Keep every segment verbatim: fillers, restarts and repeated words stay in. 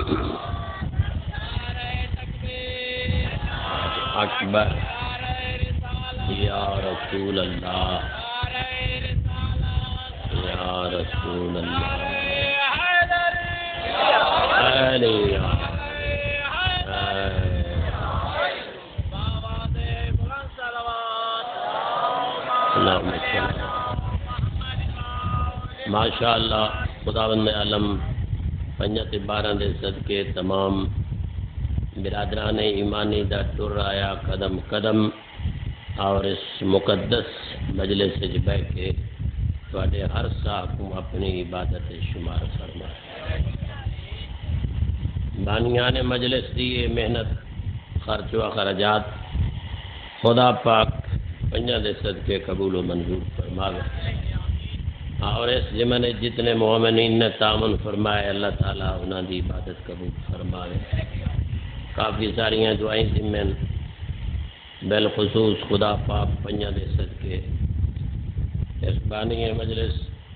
اکبر یا رسول اللہ یا رسول اللہ ماشاء اللہ خداوند عالم پنجت بارہ دے صدقے تمام برادران ایمانی دا ٹر آیا قدم قدم اور اس مقدس مجلس سے بیٹھ کے تواڈے ہر ساہ کو اپنی عبادت شمار فرمائے. بانیان مجلس دی محنت خرچ و اخراجات خدا پاک پنجہ دے صدقے قبول و منظور فرماوے اور اس ضمن جتنے مومنین نے تعاون فرمائے اللہ تعالیٰ انہاں دی عبادت قبول فرماوے. کافی ساریاں دعائیں ضمن بالخصوص خدا پاک پنجہ دے صدقے اس بانی مجلس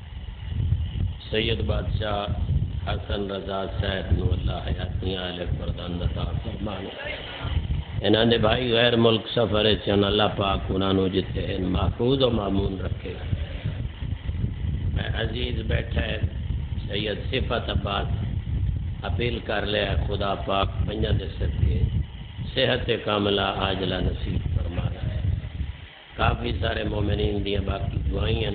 سید بادشاہ حسن رضا صاحب نو اللہ حیاتی آل فردان عطا فرمانے. انہاں دے بھائی غیر ملک سفر چن اللہ پاک انہاں نو جتے ہیں محفوظ و معمون رکھے. میں عزیز بیٹھا ہے سید صفت عباس اپیل کر لیا خدا پاک پنجہ دے صدقے صحت کاملہ عاجلہ نصیب فرما رہا ہے. کافی سارے مومنین دیا باقی دعائیں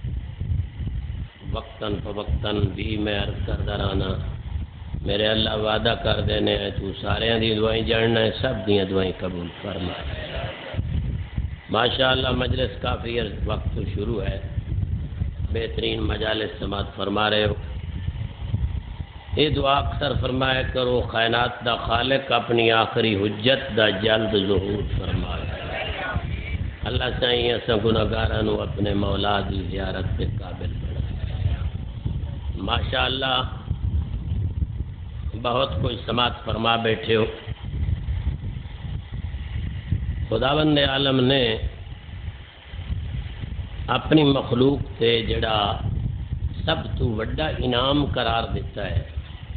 وقتاً فوقتاً بھی میں عرض کردہ رہنا میرے اللہ وعدہ کر دینے ہیں تو سارے دی دعائیں جاننا ہے سب دیا دعائیں قبول فرما. ماشاءاللہ مجلس کافی وقت شروع ہے بہترین مجالس سماعت فرما رہے ہو. یہ دعا اکثر فرمایا کرو کائنات دا خالق اپنی آخری حجت دا جلد ظہور فرمائے. اللہ سائیں اساں گناہگاراں اپنے مولا دی زیارت کے قابل بنا. ماشاءاللہ بہت کچھ سماعت فرما بیٹھے ہو. خداوند عالم نے اپنی مخلوق تے جڑا سب تو وڈا انعام قرار دیتا ہے.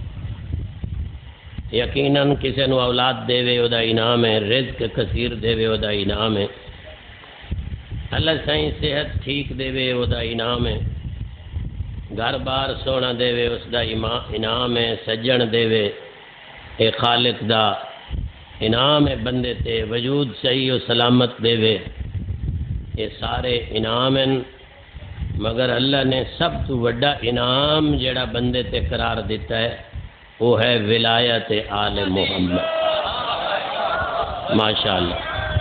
یقیناً کسی نو اولاد دے وے او دا انعام ہے, رزق کثیر دے وے او دا انعام ہے, اللہ سائیں صحت ٹھیک دے وے او دا انعام ہے, گھر بار سونا دے وے اس دا انعام ہے, سجن دے وے اے خالق دا انعام ہے, بندے تے وجود صحیح و سلامت دے وے یہ سارے انعام ہیں. مگر اللہ نے سب تو وڈا انعام جڑا بندے تے قرار دیتا ہے وہ ہے ولایت آل محمد. ماشاءاللہ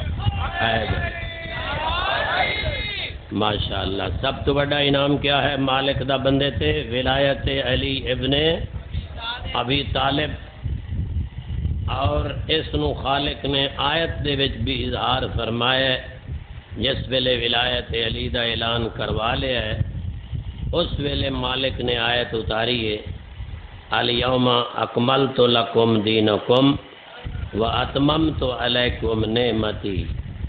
ماشاءاللہ سب تو بڑا انعام کیا ہے مالک دا بندے تے ولایت علی ابن ابی طالب. اور اس نو خالق نے آیت دے وچ بھی اظہار فرمایا ہے. جس ویلے ولایت علی دا اعلان کروا لیا ہے اس ویلے مالک نے آیت اتاری ہے الیوم اکملت لکم دینکم و اتممت علیکم نعمتی.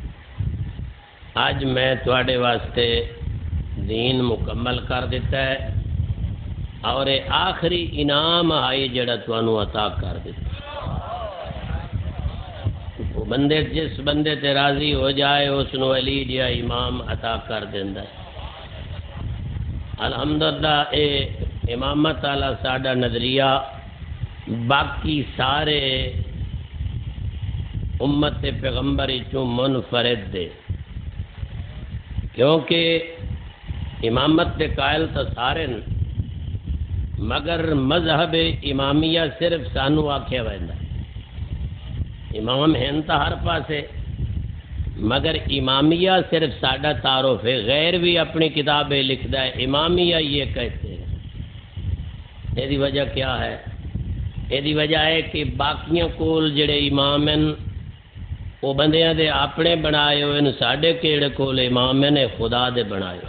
آج میں تواڈے واسطے دین مکمل کر دیتا ہے اور یہ آخری انعام آئی جڑا تانوں عطا کر دیتا. وہ بندے جس بندے تے راضی ہو جائے اس نو علی جیا امام عطا کر دیندا ہے. الحمدللہ اے امامت والا ساڈا نظریہ باقی سارے امت پیغمبر چوں منفرد دے, کیونکہ امامت دے قائل تو سارے مگر مذہب امامیہ صرف سانو آکھیا ویندا. امام ہیں تا ہر پاسے مگر امامیہ صرف ساڈا تعارف ہے. غیر بھی اپنی کتابیں لکھدا ہے امامیہ یہ کہتے ہیں. یہ وجہ کیا ہے؟ یہ وجہ ہے کہ باقیاں کول جڑے امام ہیں وہ بندیاں دے اپنے بنائے ہوئے, ساڈے کیڑے کول امام نے خدا دے بنائے.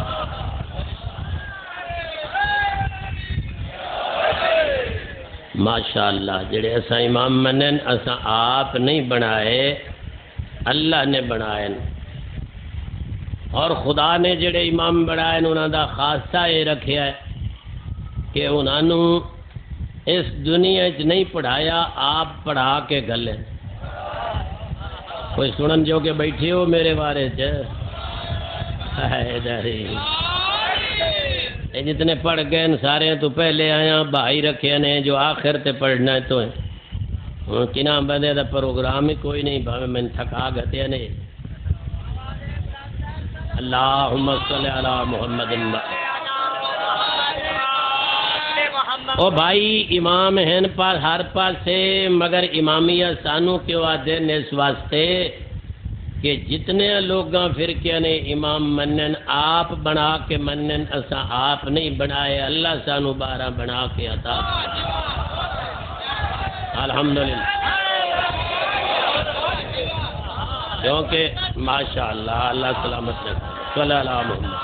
ماشاءاللہ جڑے اساں امام منن اساں آپ نہیں بنائے, اللہ نے بنائے. اور خدا نے جڑے امام بنائے انہاں دا خاصہ یہ رکھیا ہے کہ انہاں اس دنیا چ نہیں پڑھایا آپ پڑھا کے گلے کوئی سنن جو کہ بیٹھے ہو میرے بارے چ جتنے پڑھ گئے سارے تو پہلے آیا بھائی رکھے نے جو آخر تے پڑھنا ہے تو کنا بندے دا پروگرام ہی کوئی نہیں بھاوے میں تھکا گتے نے اللہم صلی علی محمد او بھائی امام ہیں پاس ہر پاس سے مگر امامیہ سانو کیوں آدھے نے اس واسطے کہ جتنے لوگاں فرقے نے امام منن آپ بنا کے منن اسا آپ نہیں بنائے اللہ سانو بارہ بنا کے عطا الحمدللہ کیونکہ ماشاءاللہ اللہ سلامت رکھے صلی اللہ علیہ وسلم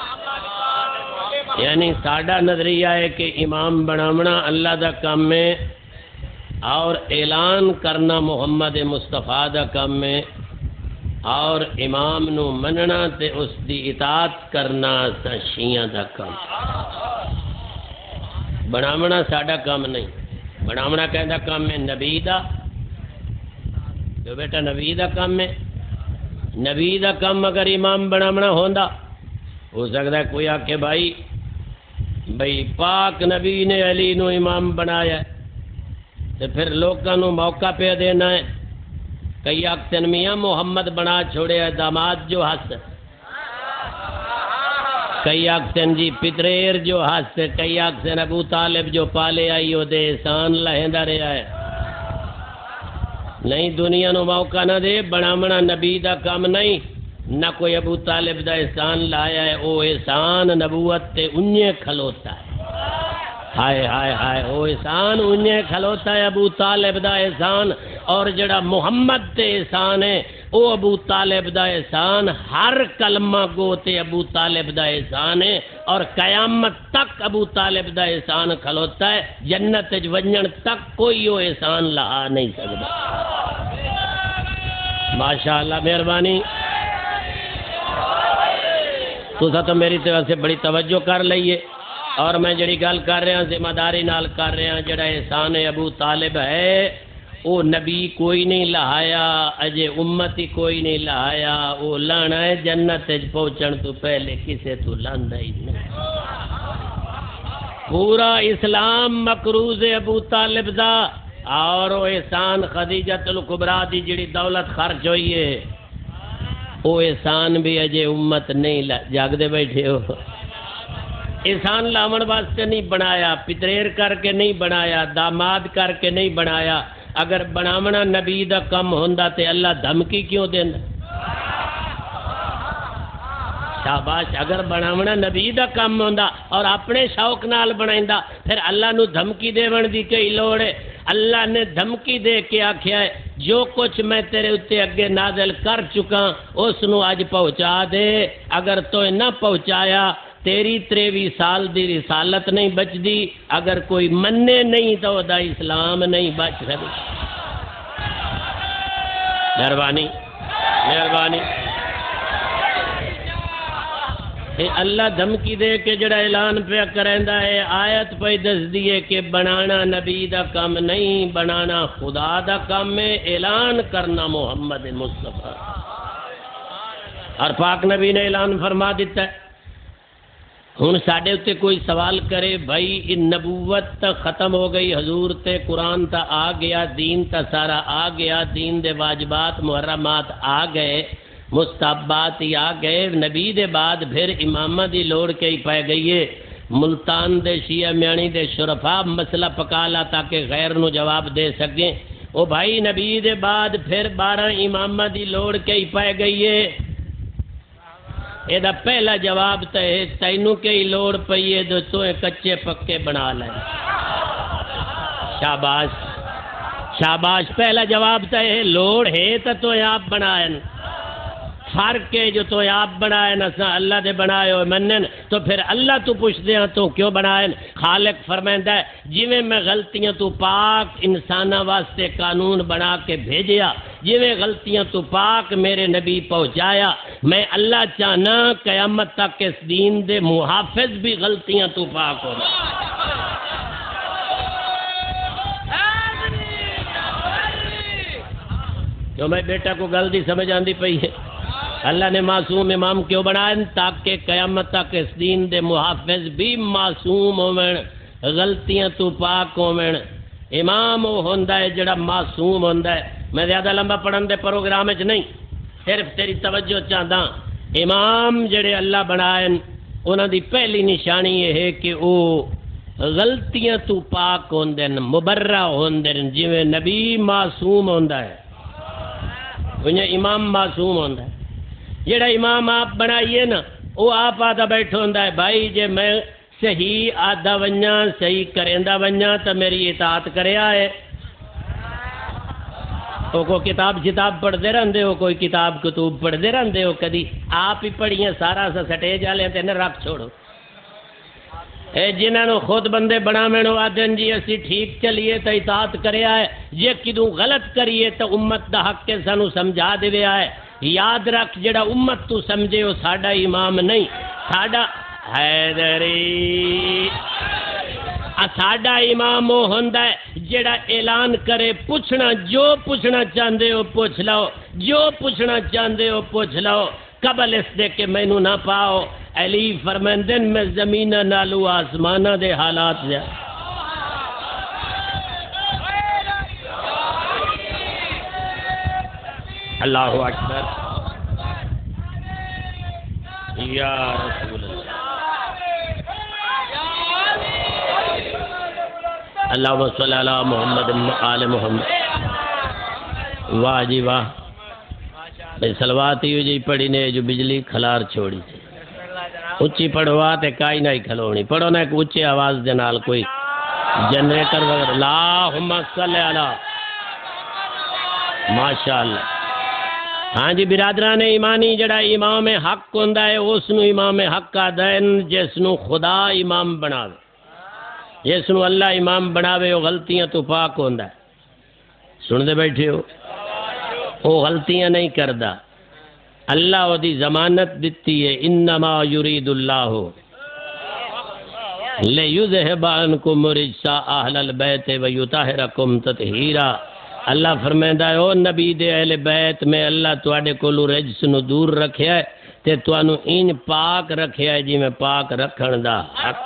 یعنی ساڈا نظریہ ہے کہ امام بناونا اللہ دا کام ہے اور اعلان کرنا محمد مصطفیٰ دا کام ہے اور امام نو مننا تے اس دی اطاعت کرنا شیعہ دا کام بناونا ساڈا کام نہیں بناونا کہندا کام ہے نبی دا جو بیٹا نبی دا کام ہے نبی دا کام اگر امام بناونا ہوندا ہو سکتا ہے کوئی آکے بھائی بھائی پاک نبی نے علی نو امام بنایا تو پھر لوگوں نو موقع پہ دینا ہے کئی آکتن میاں محمد بنا چھوڑے داماد جو ہس کئی آکتن جی پتریر جو ہس کئی آکتن ابو طالب جو پالے آئی ہو دے احسان لہندہ رہا ہے نہیں دنیا نو موقع نہ دے بنامنا نبی دا کام نہیں نہ کوئی ابو طالب دا احسان لایا ہے او احسان نبوت تے انہیں کھلوتا ہے ہائے ہائے ہائے او احسان انہیں کھلوتا ہے ابو طالب دا احسان اور جڑا محمد تے احسان ہے او ابو طالب دا احسان ہر کلمہ گو تے ابو طالب دا احسان ہے اور قیامت تک ابو طالب دا احسان کھلوتا ہے جنت ونجن تک کوئی او احسان لا نہیں سکتا ماشاءاللہ مہربانی تو تو میری طرف سے بڑی توجہ کر لئیے اور میں جڑی گل کر رہا ہوں ذمہ داری نال کر رہا ہوں جڑا احسان ابو طالب ہے وہ نبی کوئی نہیں لہایا اجے امتی کوئی نہیں لہایا وہ لانا ہے جنت پہنچن تو پہلے کسے تو لاندا ہی نہیں پورا اسلام مقروض ابو طالب دا اور وہ احسان خدیجۃ الکبریٰ دی جڑی دولت خرچ ہوئی ہے وہ احسان بھی اجے امت نہیں جاگ دے بیٹھے ہو احسان لاون واسطے نہیں بنایا پتریر کر کے نہیں بنایا داماد کر کے نہیں بنایا اگر بناونا نبی دا کم ہوندا تے اللہ دھمکی کیوں دیندا شاباش اگر بناونا نبی دا کم ہوندا اور اپنے شوق نال بنائندا پھر اللہ نو دھمکی دیون دی کئی لوڑ ہے اللہ نے دھمکی دے کے آکھیا ہے جو کچھ میں تیرے اتے اگے نازل کر چکا اس نو آج پہنچا دے اگر تو نہ پہنچایا تیری تریوی سال دی رسالت نہیں بچ دی اگر کوئی مننے نہیں تو دا اسلام نہیں بچ سکتا مہربانی مہربانی اے اللہ دھمکی دے کے جڑا اعلان پہ کریندا ہے آیت پہ دس دیے کہ بنانا نبی دا کام نہیں بنانا خدا دا کام ہے اعلان کرنا محمد مصطفیٰ اور پاک نبی نے اعلان فرما دیتا ہے ہن ساڈے اتے کوئی سوال کرے بھائی نبوت تا ختم ہو گئی حضور تے قرآن تا آ گیا دین تا سارا آ گیا دین دے واجبات محرمات آ گئے مستحبات ہی آ گئے نبی دے بعد پھر امامہ دی لوڑ کے ہی پائے گئی ہے ملتان دے شیعہ میانی دے شرفا مسئلہ پکالا تاکہ غیر نو جواب دے سکیں او بھائی نبی دے بعد پھر بارہ امامہ دی لوڑ کے ہی پائے گئی ہے اے دا پہلا جواب تے تینوں کے ہی لوڑ پئی ہے جو تو کچے پکے بنا لیں شاباش شاباش پہلا جواب تے لوڑ ہے تو تو آپ بنائیں فرق ہے جو تو آپ بنائیں نسا اللہ دے بنائے ہوئے منن تو پھر اللہ تو پوچھ دے تو کیوں بنائیں خالق فرمائندہ ہے جویں میں غلطیاں تو پاک انسانہ واسطے قانون بنا کے بھیجیا جویں غلطیاں تو پاک میرے نبی پہنچایا میں اللہ چاہنا قیامت تک اس دین دے محافظ بھی غلطیاں تو پاک ہو کیوں میں بیٹا کو گل دی سمجھ آندی پئی ہے؟ اللہ نے معصوم امام کیوں بنائے؟ تاکہ قیامت تک اس دین دے محافظ بھی معصوم ہومن، غلطیاں تو پاک ہومن۔ امام وہ ہوندا ہے جڑا معصوم ہوندا ہے۔ میں زیادہ لمبا پڑھن دے پروگرام وچ نہیں، صرف تیری توجہ چاہدا۔ امام جڑے اللہ بنائے انہاں دی پہلی نشانی یہ ہے کہ وہ غلطیاں تو پاک ہوندے ہیں، مبرہ ہوندے ہیں، جویں نبی معصوم ہوندا ہے انہیں امام معصوم ہوندا ہے۔ جڑا امام آپ بنائیے نا وہ آپ آدھا بیٹھا ہوندا ہے بھائی جے میں صحیح آدھا ونجا صحیح کریندا ونجا تو میری اطاعت کریا ہے۔ وہ کوئی کتاب شتاب پڑھتے رہتے ہو، کوئی کتاب کتب پڑھتے رہتے ہو، کدی آپ ہی پڑھیے سارا سا سٹیج والے تے نہ رکھ چھوڑو۔ اے جنہاں نو خود بندے بناویں او آدھن جی اسی ٹھیک چلیے تو اطاعت کریا ہے، جے کدوں غلط کریے تو امت دا حق کے سانو سمجھا دیویا ہے۔ یاد رکھ جڑا امت تو سمجھے وہ ساڈا امام نہیں، ساڈا حیدری ساڈا امام وہ ہوندا ہے جڑا اعلان کرے پوچھنا جو پوچھنا چاہندے ہو پوچھ لو، جو پوچھنا چاہندے ہو پوچھ لو، قبل اس دے کہ مینوں نہ پاؤ۔ علی فرماندن میں زمینہ نالو آسمانہ دے حالات جا اللہ اکبر یا رسول اللہ۔ اللہم صلی علی محمد آل محمد۔ واہ جی واہ، سلوات ہی جی پڑھی نے جو بجلی کھلار چھوڑی تھی، اچھی پڑھوا تے کائی نہیں کھلونی، پڑھو نا ایک اچھی آواز دے نال کوئی جنریٹر وغیرہ۔ اللہم صلی علی ماشاءاللہ۔ ہاں جی برادران ایمانی جڑا امام حق ہوندا ہے اس نو امام حق کا دین جس نو خدا امام بناوے، جس نو اللہ امام بناوے وہ غلطیاں تو پاک ہوندا ہے۔ سن دے بیٹھے ہو، وہ غلطیاں نہیں کردا، اللہ وہ دی ضمانت دیتی ہے انما یرید اللہ لیذھب عنکم الرجس اہل البیت ویطہرکم تطہیرا۔ اللہ فرمائندا ہے او نبی دے اہل بیت میں اللہ تواڈے کولوں رجس نو دور رکھیا ہے تے تانوں این پاک رکھیا ہے جی میں پاک رکھن دا حق۔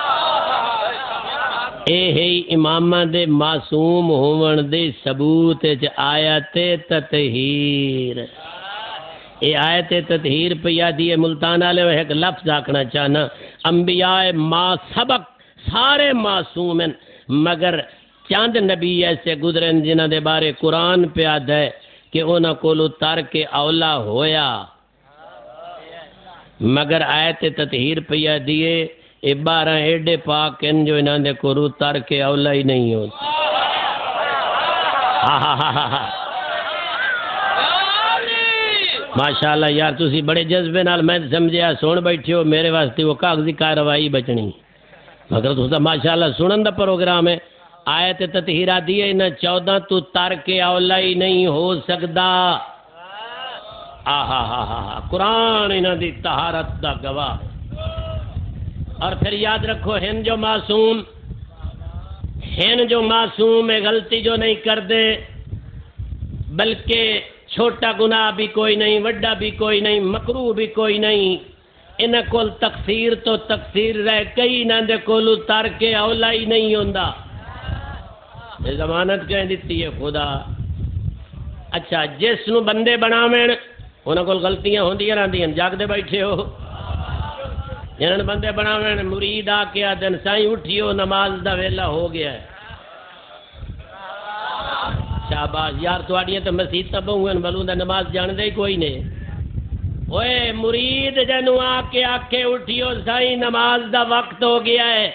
اے ہے اماماں دے معصوم ہون دے ثبوت وچ آیت تطہیر۔ اے آیت تطہیر پہ یادی ہے ملتان والے ایک لفظ آکھنا چاہنا، انبیاء ما سبق سارے معصوم ہیں مگر چند نبی ایسے گزرن جنہاں دے بارے قرآن پہ آد ہے کہ انہاں کولو ترک اولا ہویا، مگر آیت تطہیر پہ یادی ہے اے بارہ ایڈے پاک ہیں جو انہاں دے کولو ترک اولا ہی نہیں ہوتا۔ ہاں ہاں ہاں ہاں ماشاءاللہ یار تسی بڑے جذبے نال میں سمجھیا سن بیٹھے ہو، میرے واسطے وہ کاغذی کارروائی بچنی، مگر تو ماشاءاللہ سنن دا پروگرام ہے۔ آیت تطہیرہ دیئے نہ چودہ تو ترک اولا ہی نہیں ہو سکدا۔ آہا ہا ہا ہا قرآن انہاں دی طہارت دا گواہ۔ اور پھر یاد رکھو ہن جو معصوم ہن جو معصوم ہے غلطی جو نہیں کر دے، بلکہ چھوٹا گناہ بھی کوئی نہیں، وڈا بھی کوئی نہیں، مکروہ بھی کوئی نہیں، انہاں کول تقصیر تو تقصیر رہ گئی، انہاں دے کولو ترک اولا ہی نہیں ہوندا۔ یہ ضمانت کہیں دیتی ہے خدا۔ اچھا جس نو بندے بناویں انہاں کول غلطیاں ہوندیاں رہندیاں، جاگدے بیٹھے ہو، جنہاں نو بندے بناویں مرید آ کے آدن سائیں اٹھیو نماز دا ویلا ہو گیا ہے۔ شاباش یار تواڈیاں تے مسیتاں بہوں بلوں دا نماز جان دے کوئی نہیں۔ اوئے مرید جنوں آ کے آکھے اٹھیو سائیں نماز دا وقت ہو گیا ہے،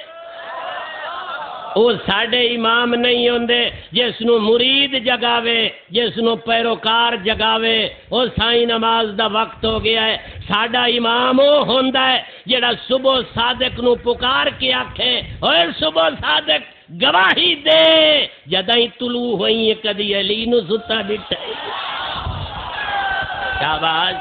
وہ ساڈے امام نہیں ہوندے۔ جس نو مرید جگاوے، جس نو پیروکار جگاوے، وہ سائیں نماز دا وقت ہو گیا ہے۔ ساڈا امام وہ ہوندا ہے جڑا صبح صادق نو پکار کے آکھے اوے صبح صادق گواہی دے جدائیں طلوع ہوئی کدی علی نو ستا ڈٹھا۔ شاباش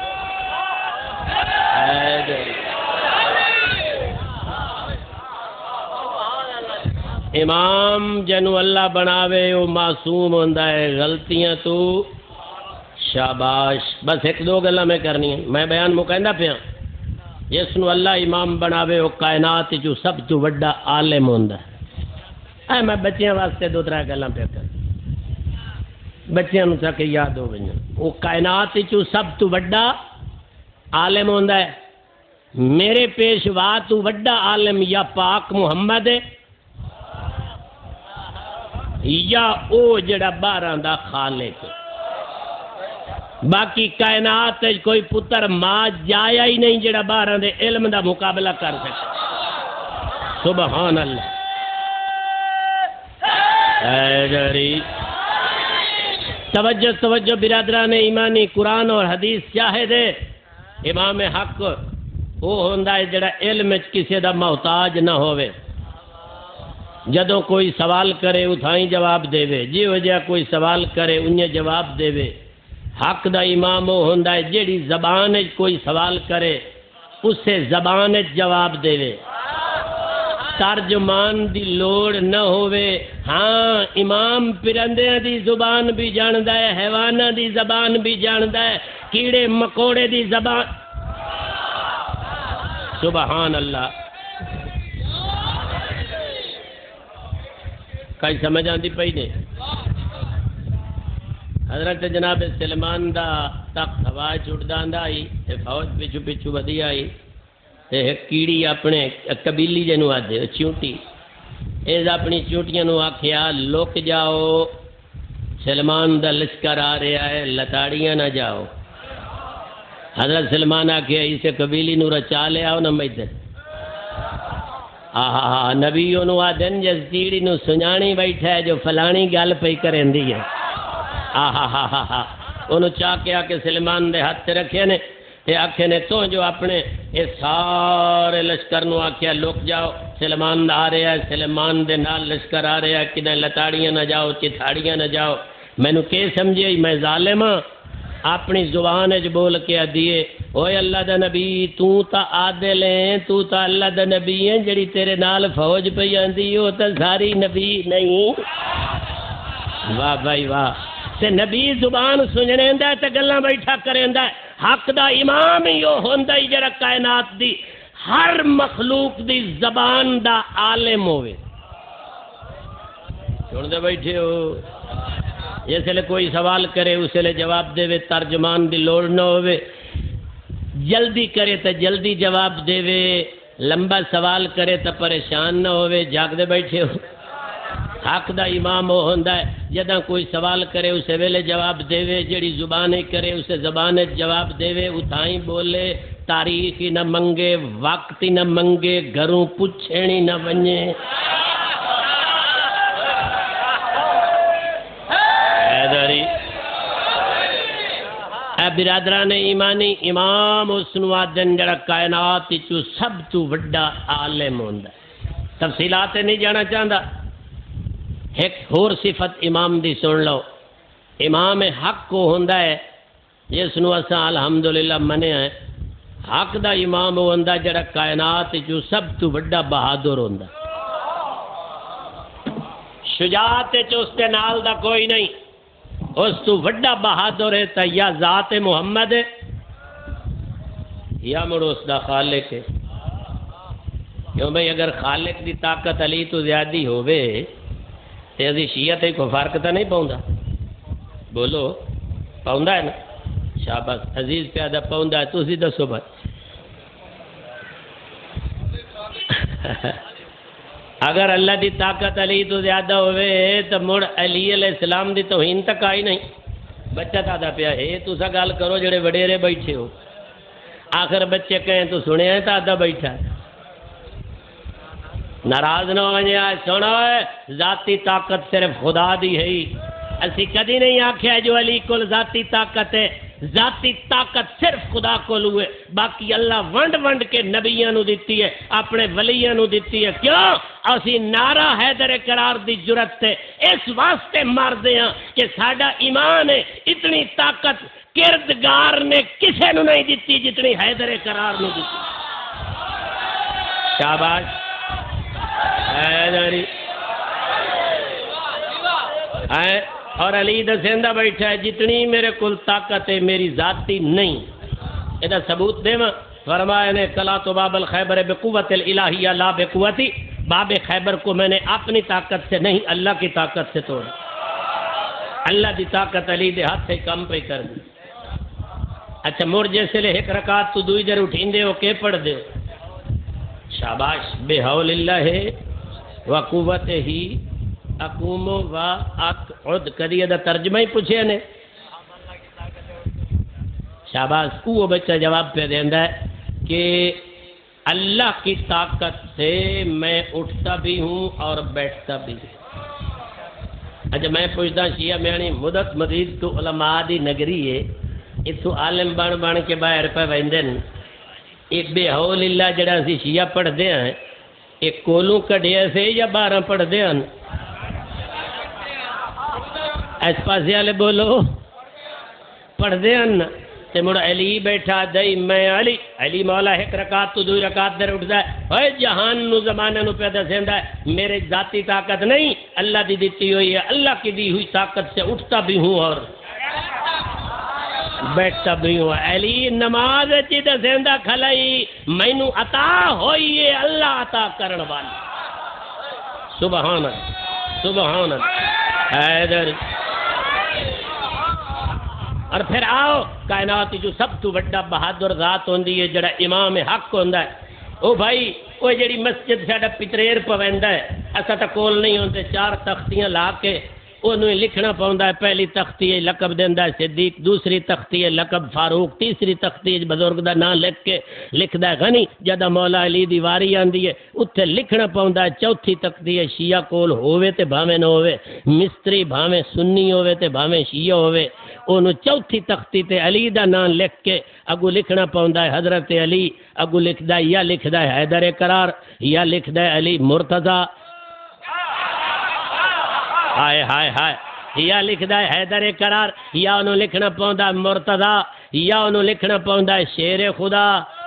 امام جنو اللہ بناوے وہ معصوم ہوندا ہے غلطیاں تو شاباش، بس ایک دو گلاں میں کرنی ہیں، میں بیان مکیندا پیا۔ جس نو اللہ امام بناوے وہ کائنات جو سب تو وڈا عالم ہوندا ہے۔ اے میں بچیاں واسطے دو ترے گلاں پیا کر، بچیاں نو تک یاد ہو گئیاں۔ وہ کائنات جو سب تو وڈا عالم ہوندا ہے۔ میرے پیشوا تو وڈا عالم یا پاک محمد ہے یا او جڑا باراں دا خالق ہے۔ باقی کائنات کوئی پتر ماں جایا ہی نہیں جڑا باراں دے علم دا مقابلہ کر سکے۔ سبحان اللہ۔ حیدری توجہ توجہ برادران ایمانی، قرآن اور حدیث شاہد ہے۔ امام حق وہ ہوندا ہے جڑا علم وچ کسی دا محتاج نہ ہوئے، جدوں کوئی سوال کرے اتھائیں جواب دے وے، جی وجہ کوئی سوال کرے انہیں جواب دے وے۔ حق دا امام وہ ہوندا ہے جیڑی زبان وچ کوئی سوال کرے اسے زبان وچ جواب دے وے، ترجمان دی لوڑ نہ ہوئے۔ ہاں امام پرندیاں دی زبان بھی جاندا ہے، حیواناں دی زبان بھی جاندا ہے، کیڑے مکوڑے دی زبان۔ سبحان اللہ۔ کئی سمجھ آندی پئی نے؟ حضرت جناب سلمان دا تخت ہوا چھڑدا آندا آئی تے فوج پچھو پچھو ودی آئی تے ایک کیڑی اپنے قبیلی جنوں آدھے چونٹی ایز اپنی چونٹیاں نو آکھیا لک جاؤ، سلمان دا لشکر آ رہا ہے، لتاڑیاں نہ جاؤ۔ حضرت سلمان آکھیا اسے قبیلی نو رچا لے آؤ نہ میدر۔ آہا ہا نبیوں نو آدھن جس کیڑی نو سنجانی بیٹھا ہے جو فلانی گل پئی کرندی ہے۔ آہا ہا ہا ہا انہوں چاہ کے آ کے سلمان دے ہاتھ تے رکھے نے تے آکھے نے تو جو اپنے اس سارے لشکر نو آکھیا لک جاؤ، سلمان دا آ رہا ہے، سلمان دے نال لشکر آ رہا ہے، کدھر لتاڑیاں نہ جاؤ، چتھاڑیاں نہ جاؤ۔ مینوں کہ سمجھے میں ظالم ہاں؟ اپنی زبان وچ بول کے آدھیے اوے اللہ دا نبی تو تا عادل ہے، تو تا اللہ دا نبی ہے، جڑی تیرے نال فوج پئی آندی او تا ساری نبی نہیں۔ واہ بھائی واہ، تے نبی زبان سنجھندا ہے تے گلاں بیٹھا کریندا ہے۔ حق دا امام ہی او ہوندا ہے جڑا کائنات دی ہر مخلوق دی زبان دا عالم ہوئے۔ سن دے بیٹھے ہو، جس لئے کوئی سوال کرے اس لئے جواب دے وے، ترجمان دی لوڑ نہ ہوئے، جلدی کرے تو جلدی جواب دے وے، لمبا سوال کرے تو پریشان نہ ہوئے۔ جاگ دے بیٹھے ہو، حق دا امام ہو ہوندا ہے جداں کوئی سوال کرے اسے ویلے جواب دے وے، جڑی زبان کرے اسے زبان جواب دے وے، اتھائیں بولے، تاریخ ہی نہ منگے، وقت ہی نہ منگے، گھروں پچھینی نہ ونجے۔ اے برادران ایمانی، امام حسن آدن جڑا کائنات چو سب تو وڈا عالم ہوندا ہے۔ تفصیلات نہیں جانا چاہندا، ایک اور صفت امام دی سن لو۔ امام حق کو ہوندا ہے جس نو اساں الحمدللہ منیا ہے۔ حق دا امام ہوندا جڑا کائنات چو سب تو وڈا بہادر ہوندا، شجاعت چ اس دے نال دا کوئی نہیں، اس تو وڈا بہادر ہے تا یا ذات محمد ہے یا مڑ اس دا خالق ہے۔ کیوں بھئی اگر خالق دی طاقت علی تو زیادی ہوئے تے اسی شیعت کو فرق تا نہیں پاؤندا؟ بولو پاؤندا ہے نا؟ شاباش عزیز پیادہ پاؤندا ہے، تسی دسو بھائی۔ اگر اللہ دی طاقت علی تو زیادہ ہوئے تو مڑ علی علیہ السلام دی توہین تک آئی نہیں۔ بچہ تادا پیا ہے تسا گل کرو جڑے وڈیرے بیٹھے ہو، آخر بچے کہیں تو سنے ہیں تادا بیٹھا ہے، ناراض نہ ہو جائے۔ سنو ذاتی طاقت صرف خدا دی ہے، اسی کدی نہیں آکھیا جو علی کول ذاتی طاقت ہے، ذاتی طاقت صرف خدا کو ہوئے، باقی اللہ ونڈ ونڈ کے نبیوں نو دیتی ہے، اپنے ولیوں نو دیتی ہے۔ کیوں؟ اسی نعرہ حیدر قرار دی جرت سے اس واسطے ماردے ہیں کہ ساڈا ایمان ہے اتنی طاقت کردگار نے کسے نو نہیں دیتی جتنی حیدر قرار نو دیتی۔ شاباش حیدری۔ اور علی دسیندا بیٹھا ہے جتنی میرے کل طاقت ہے میری ذاتی نہیں. یہ ثبوت دے میں فرمایا نے کلا تو باب الخیبر بقوت الالہیہ لا بقوتی، باب خیبر کو میں نے اپنی طاقت سے نہیں اللہ کی طاقت سے توڑا. اللہ دی طاقت علی دے ہاتھ سے کم پہ کر دی. اچھا مڑ جیسے لے ایک رکعت تو دوئی در اٹھین دے ہو کے پڑھ دے شاباش بے حول اللہ و قوت ہی اقوم و اقعد کدی دا ترجمہ ہی پوچھے نے شاباش وہ بچہ جواب پہ دیندا ہے کہ اللہ کی طاقت سے میں اٹھتا بھی ہوں اور بیٹھتا بھی ہوں. اچھا میں پوچھتا شیعہ میانی مدت مزید تو علماء دی نگری ہے اتو عالم بن بن کے باہر پہ ویندن ایک بے حول اللہ جڑا سی شیعہ پڑھ دے ہیں ایک کولوں کڑھیا سے یا بارہ پڑھ دے ہیں اس پاسے والے بولو پڑھ دے ہیں تے مڑ علی بیٹھا دئی میں علی علی مولا ایک رکعت تو دوئی رکعت در اٹھدا ہے اوے جہان نو زمانے نو پیدا سیندا ہے میرے ذاتی طاقت نہیں اللہ دی دیتی ہوئی ہے اللہ کی دی ہوئی طاقت سے اٹھتا بھی ہوں اور بیٹھتا بھی ہوں. علی نماز چی دسیندا کھلائی مینو عطا ہوئی ہے اللہ عطا کرن والا. سبحان اللہ سبحان اللہ حیدر. اور پھر آؤ کائنات جو سب تو بڑا بہادر ذات ہوندی ہے جڑا امام حق ہوندا ہے او بھائی وہ جڑی مسجد ساڈا پتریر پویندا ہے اسا تا کول نہیں ہوندے چار تختیاں لا کے انہوں لکھنا پاؤندا ہے. پہلی تختی ہے لقب دیندا ہے صدیق، دوسری تختی ہے لقب فاروق، تیسری تختی ہے بزرگ دا نام لکھ کے لکھدا ہے غنی. جدا مولا علی دی واری آندی ہے اتھے لکھنا پاؤندا ہے. چوتھی تختی ہے شیعہ کول ہووے تے بھاویں نہ ہووے، مستری بھاویں سنی ہووے تے بھاویں شیعہ ہووے، انہوں چوتھی تختی تے علی دا نام لکھ کے اگو لکھنا پاؤندا ہے حضرت علی. اگو لکھدا ہے یا لکھدا ہے حیدر قرار یا لکھدا ہے علی مرتضی ہائے ہائے ہائے یا لکھدا ہے حیدر قرار یا انہوں لکھنا پاؤندا ہے مرتضی یا انہوں لکھنا پاؤندا ہے شیر خدا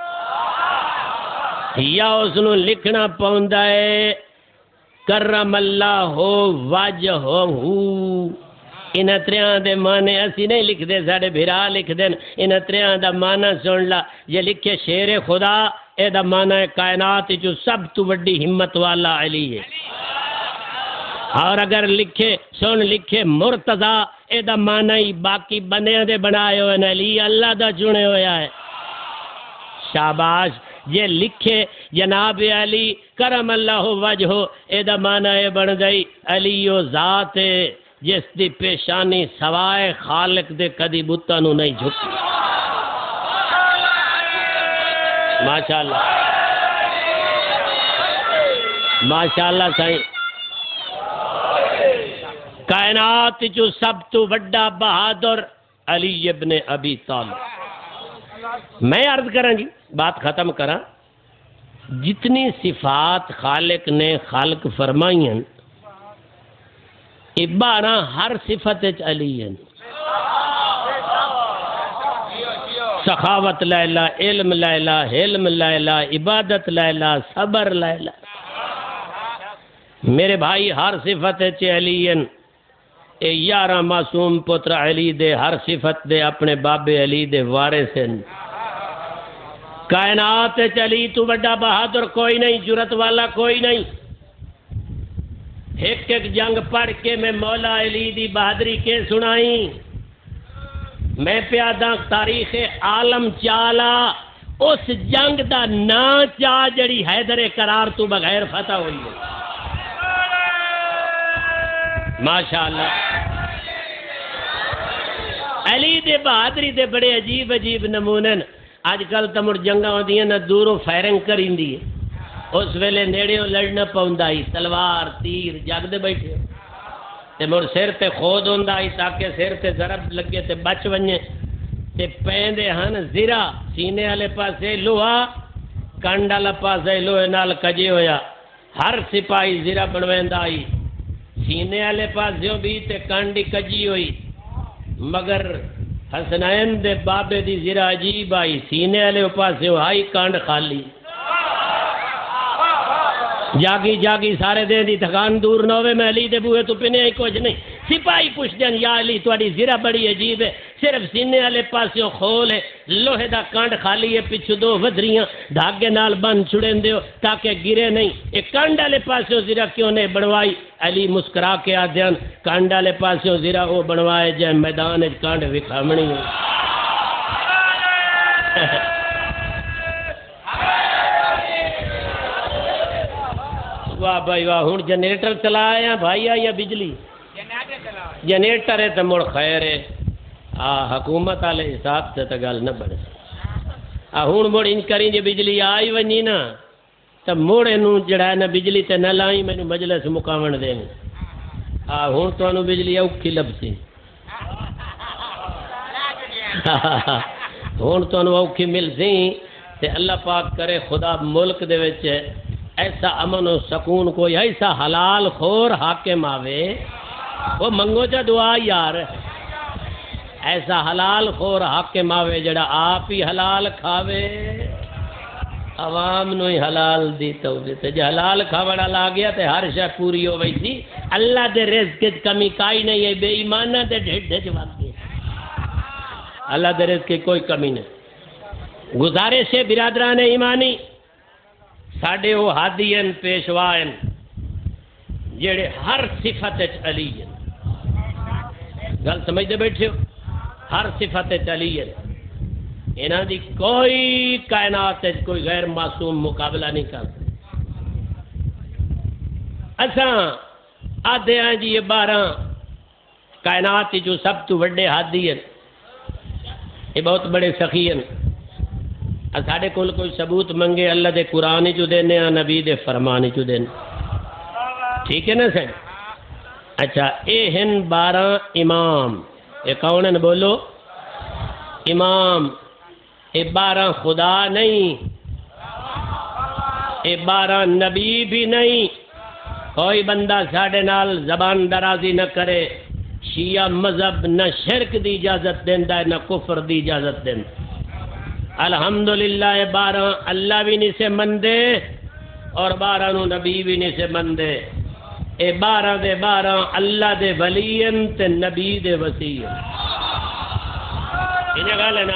یا اس نو لکھنا پاؤندا ہے کرم اللہ ہو وجہ ہو. ان تریاں دے معنی اسی نہیں لکھ دے ساڑے بھرا لکھ دین. ان تریاں دا معنی سن لا یہ لکھے شیر خدا اے دا معنی ہے کائنات جو سب تو بڑی ہمت والا علی ہے. اور اگر لکھے سن لکھے مرتضی اے دا معنی باقی بندیاں دے بنائے ہوئے علی اللہ دا چنے ہویا ہے. شاباش. یہ لکھے جناب علی کرم اللہ وجہ اے دا معنی بن گئی علی و ذات جس دی پیشانی سوائے خالق دے کدی بتاں نو نہیں جھکی. ماشاءاللہ ماشاءاللہ سائیں. کائنات جو سب تو بڑا بہادر علی ابن ابی طالب. میں عرض کریں جی بات ختم کراں جتنی صفات خالق نے خالق فرمائی ہیں ابارہ ہر صفت علی ہیں. سخاوت لیلا، علم لیلا، حلم لیلا، عبادت لیلا، صبر لیلا. میرے بھائی ہر صفت علی ہیں. اے یارہ معصوم پتر علی دے ہر صفت دے اپنے بابے علی دے وارث ہیں. کائنات علی تو بڑا بہادر کوئی نہیں، جرت والا کوئی نہیں. ایک ایک جنگ پڑھ کے میں مولا علی دی بہادری کے سنائی. میں پیادہ تاریخ عالم چالا اس جنگ دا نا چا جڑی حیدر قرار تو بغیر فتح ہوئی ہے. ماشاءاللہ علی دے بہادری دے بڑے عجیب عجیب نمونن. آج کل تمر جنگاں ہوندیاں نہ دوروں فائرنگ کریندی ہے. اس ویلے نیڑیوں لڑنا پاؤندا ہی تلوار تیر جگ دے بیٹھے تے مر سر تے خود ہوندا ہی تاکہ سر تے ضرب لگے تے بچ ونجے تے پیندے ہن زرا سینے والے پاسے لوہا کنڈ والے پاسے لوہے نال کجے ہویا. ہر سپاہی زرا بنویندا ہی سینے والے پاسوں بھی تے کنڈی کجی ہوئی. مگر حسنین دے بابے دی زرا عجیب آئی سینے والے پاسوں آئی کنڈ خالی. جاگی جاگی سارے دن دی تھکان دور نہ ہوئے میں علی دے بوئے تو پنے ہی کچھ نہیں سپاہی پوچھ دین یا علی تواڈی زرہ بڑی عجیب ہے، صرف سینے والے پاسوں کھول ہے، لوہے دا کانڈ خالی ہے، پچھو دو ودریاں دھاگے نال بن چھڑین دیو تاکہ گرے نہیں، ایک کانڈ والے پاسوں زرہ کیوں نے بنوائی؟ علی مسکرا کے آدھین کانڈ والے پاسوں زرہ وہ بنوائے جائے میدان وچ کانڈ وکھامنی ہے۔ واہ بھائی واہ، ہوں جنریٹر چلایا یا بھائی یا بجلی؟ جنریٹر ہے تو مڑ خیر ہے، آ حکومت والے حساب سے تو گل نہ بڑھ آ ہوں مڑ ان کریں جی بجلی آئی ونی نا تو مڑ اینوں جڑا ہے نا بجلی تے نہ لائی مینوں مجلس مکاون دیں آ ہوں تانوں بجلی اوکھی لبسی ہوں تانوں اوکھی ملسی تے اللہ پاک کرے خدا ملک دے وچ ایسا امن و سکون کوئی ایسا حلال خور حاکم آوے، وہ منگو جا دعا یار، ایسا حلال خور حاکم آوے جڑا آپ ہی حلال کھاوے عوام نو ہی حلال دی توجہ، جے حلال کھاوڑا لا گیا تے ہر شے پوری ہو وئی تھی، اللہ دے رزق وچ کمی کائی نہیں ہے، بے ایماناں دے ڈھڈ وچ واقع اللہ دے رزق کی کوئی کمی نہیں۔ گزارش ہے برادران ایمانی، ساڈے وہ ہادی ہیں پیشوا ہیں جڑے ہر صفت علی ہیں، گل سمجھتے بیٹھے ہو، ہر صفت علی ہیں، انہاں دی کوئی کائنات کوئی غیر معصوم مقابلہ نہیں کر سکتا۔ اساں آدھے ہیں جی یہ بارہ کائنات جو سب تو بڑے ہادی ہیں، یہ بہت بڑے سخی ہیں، ساڑے کول کوئی ثبوت منگے اللہ دے قرآن چو دینے ہیں، نبی دے فرمان چو دینے، ٹھیک ہے نا سر؟ اچھا اے ہن بارہ امام، اے کون ہیں بولو؟ امام، اے بارہ خدا نہیں، اے بارہ نبی بھی نہیں، کوئی بندہ ساڑے نال زبان درازی نہ کرے، شیعہ مذہب نہ شرک دی اجازت دیندہ ہے نہ کفر دی اجازت دیندہ ہے۔ الحمدللہ بارہ اللہ بھی نہیں سے مندے اور بارہ نو نبی بھی نہیں سے مندے، اے بارہ دے بارہ اللہ دے ولین تے نبی دے وسیع، انہیں گا لینا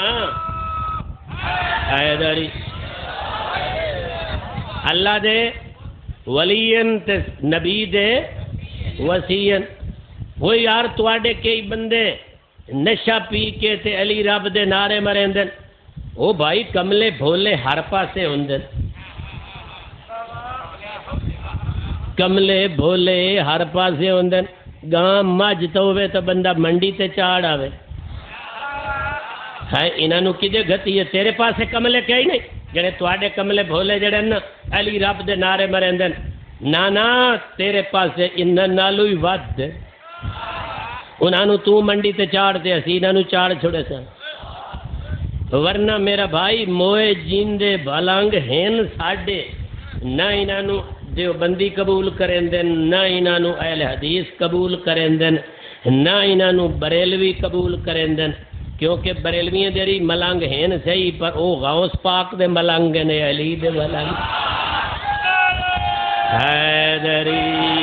حیدری اللہ دے ولین تے نبی دے وسیع۔ وہ یار تواڈے کئی بندے نشہ پی کے تے علی رب دے نعرے مرندن، او بھائی کملے بھولے ہر پاسے ہوندن، کملے بھولے ہر پاسے ہوندن، گاں مجھ تو ہوئے تو بندہ منڈی تے چاڑ آوے، ہے انہاں نو کدے گھتی ہے؟ تیرے پاسے کملے کئی نہیں جڑے تواڈے کملے بھولے جڑے نا علی رب دے نعرے مرندن، نا نا تیرے پاسے انہاں نالو ہی ود، انہاں نو تو منڈی تے چاڑ تے اسی انہاں نو چاڑ چھوڑے سن، ورنہ میرا بھائی موئے جیندے بھلنگ ہیں ساڈے، نہ انہاں نو دیوبندی قبول کریں دن، نہ انہاں نو اہل حدیث قبول کریں دن، نہ انہاں نو بریلوی قبول کریں دن، کیونکہ بریلویاں دیری ملنگ ہیں صحیح پر او غوث پاک دے ملنگ نے، علی دے ملنگ حیدری،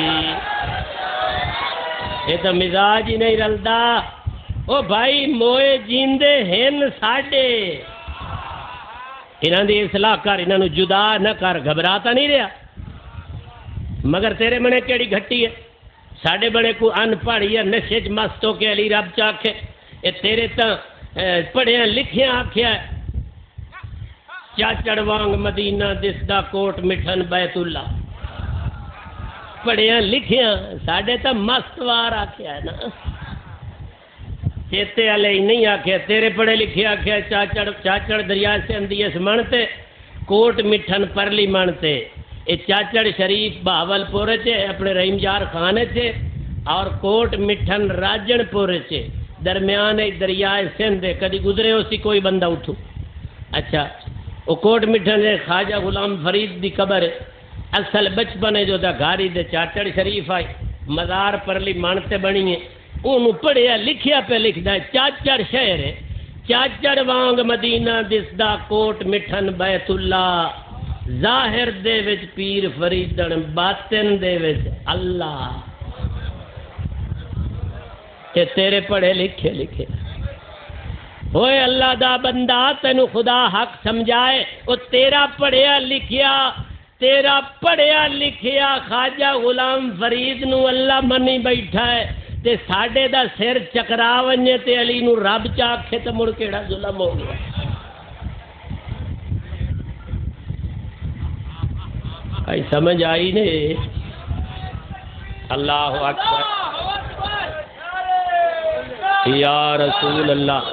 یہ تو مزاج ہی نہیں رلدا۔ او بھائی موئے جیندے ہن ساڈے، انہاں دی اصلاح کر، انہاں نو جدا نہ کر، گھبراتا نہیں رہا، مگر تیرے منے کیڑی گھٹی ہے؟ ساڈے بڑے کو ان پڑھ یا نشے چ مست ہو کے علی رب چاکھے، اے تیرے تاں پڑھیاں لکھیاں آکھیا ہے، چاچڑ وانگ مدینہ دسدا کوٹ مٹھن بیت اللہ، پڑھیاں لکھیاں، ساڈے تاں مستوار آکھیا ہے نا، چیتے والے نہیں آکھیا، تیرے پڑھے لکھے آکھیا چاچڑ چاچڑ دریا سے اندیس منتے کوٹ مٹھن پرلی منتے، یہ چاچڑ شریف بہاول پور چے اپنے رحیم یار خانے چے اور کوٹ مٹھن راجن پور چے درمیان دریائے سندھ، کدی گزرے ہو سی کوئی بندہ اٹھو؟ اچھا وہ کوٹ مٹھن ہے خواجہ غلام فرید دی قبر ہے، اصل بچپن ہے جو دا گھاری دے چاچڑ شریف آئی، مزار پرلی مانتے بنی ہے، انہوں پڑھیا لکھیا پہ لکھدا ہے چاچڑ شہر ہے، چاچڑ وانگ مدینہ دسدا کوٹ مٹھن بیت اللہ، ظاہر دے وچ پیر فریدن، باطن دے وچ اللہ، تے تیرے پڑھے لکھے لکھے ہوئے اللہ دا بندہ تینو خدا حق سمجھائے وہ تیرا پڑھیا لکھیا تیرا پڑھیا لکھیا خواجہ غلام فرید نو اللہ منی بیٹھا ہے تے ساڈے دا سر چکرا ونجے تے علی نو رب چاکھے تے مڑ کیڑا ظلم ہو گیا آئی سمجھ آئی نے اللہ اکبر یا رسول اللہ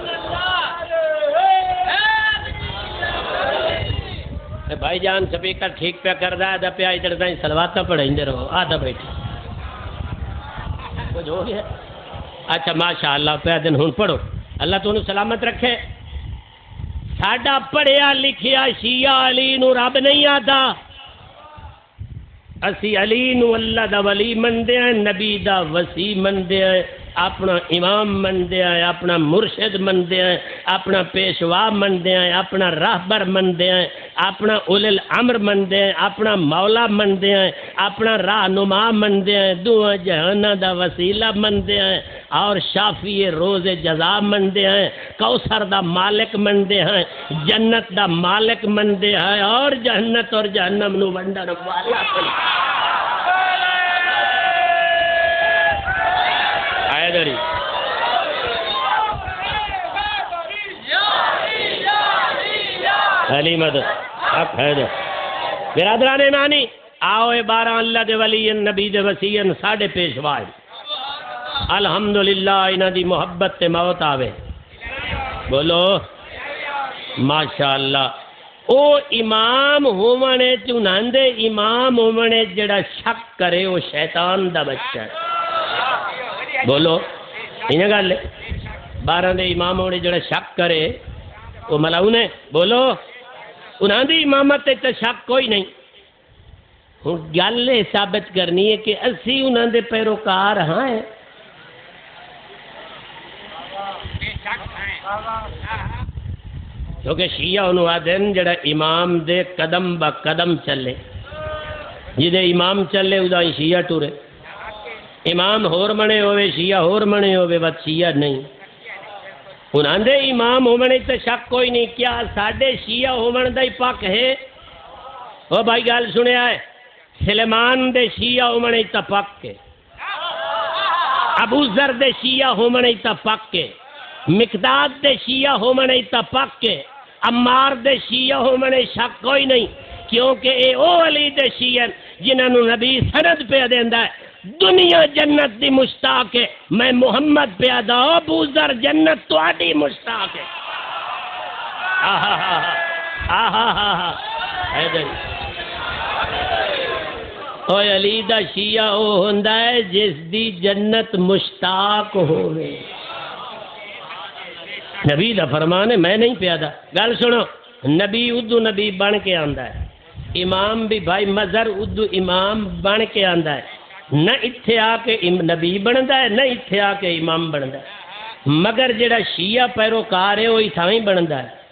بھائی جان سپیکر ٹھیک پہ کر رہا ہے دا پہ آئی چڑھتا ہے سلواتہ پڑھیں دے رہو آدھا بیٹھے کچھ ہو گیا اچھا ماشاءاللہ پہ دن ہون پڑھو اللہ تو انہوں سلامت رکھے ساڑھا پڑھیا لکھیا شیعہ علی نو رب نہیں آتا اسی علی نو اللہ دا ولی من دے ہیں نبی دا وسیع من دے ہیں اپنا امام من دے ہیں اپنا مرشد من دے ہیں اپنا پیشوا من دے ہیں اپنا راہبر من دے ہیں اپنا اولی الامر من دے ہیں اپنا مولا من دے ہیں اپنا رہنما من دے ہیں دعا جہانہ دا وسیلہ من دے ہیں اور شافی روز جزا من دے ہیں کوثر دا مالک من دے ہیں جنت دا مالک من دے ہیں اور جہنت اور جہنم نو ونڈن والا من حیدری علی مدد حق حیدر برادران ایمانی آؤ اے بارہ اللہ دے ولی نبی دے وسیعن ساڑھے پیشوائے الحمدللہ انہ دی محبت تے موت آوے بولو ماشاءاللہ او امام ہومنے چناندے امام ہومنے جڑا شک کرے وہ شیطان دا بچہ ہے بولو انہیں گا لے بارہ دے امام ہونے جڑا شک کرے وہ ملاؤنے بولو انہاں دی امامت تے شک کوئی نہیں ہوں گل ثابت کرنی ہے کہ اسی انہاں دے پیروکار ہاں ہیں کیونکہ شیعہ انہوں آدھن جڑا امام دے قدم با قدم چلے جدے امام چلے ادا شیعہ ٹورے امام ہور منے ہوئے شیعہ ہور منے ہوئے بات شیعہ نہیں انہاں دے امام ہومنے تے شک کوئی نہیں کیا ساڑھے شیعہ ہومن دا ہی پاک ہے وہ بھائی گال سنے آئے سلیمان دے شیعہ ہومنے تا پاک کے ابو ذر دے شیعہ ہومنے تا پاک کے مقداد دے شیعہ ہومنے تا پاک کے عمار دے شیعہ ہومنے شک کوئی نہیں کیونکہ اے او علی دے شیعہ جنہاں نو نبی سند پہ دیندہ ہے دنیا جنت دی مشتاق ہے میں محمد پیادا ابو ذر جنت تو آڈی مشتاق ہے آہا آہا آہا آہا حیدر اوہ علی دا شیعہ او ہوندہ ہے جس دی جنت مشتاق ہوئے نبی دا فرمان ہے میں نہیں پیادا گل سنو نبی ادو نبی بن کے آندہ ہے امام بھی بھائی مظہر ادو امام بن کے آندہ ہے نہ اتھے آ کے نبی بندا ہے نہ اتھے آ کے امام بندا ہے مگر جڑا شیعہ پیروکار ہے وہ اتھاں ہی بندا ہے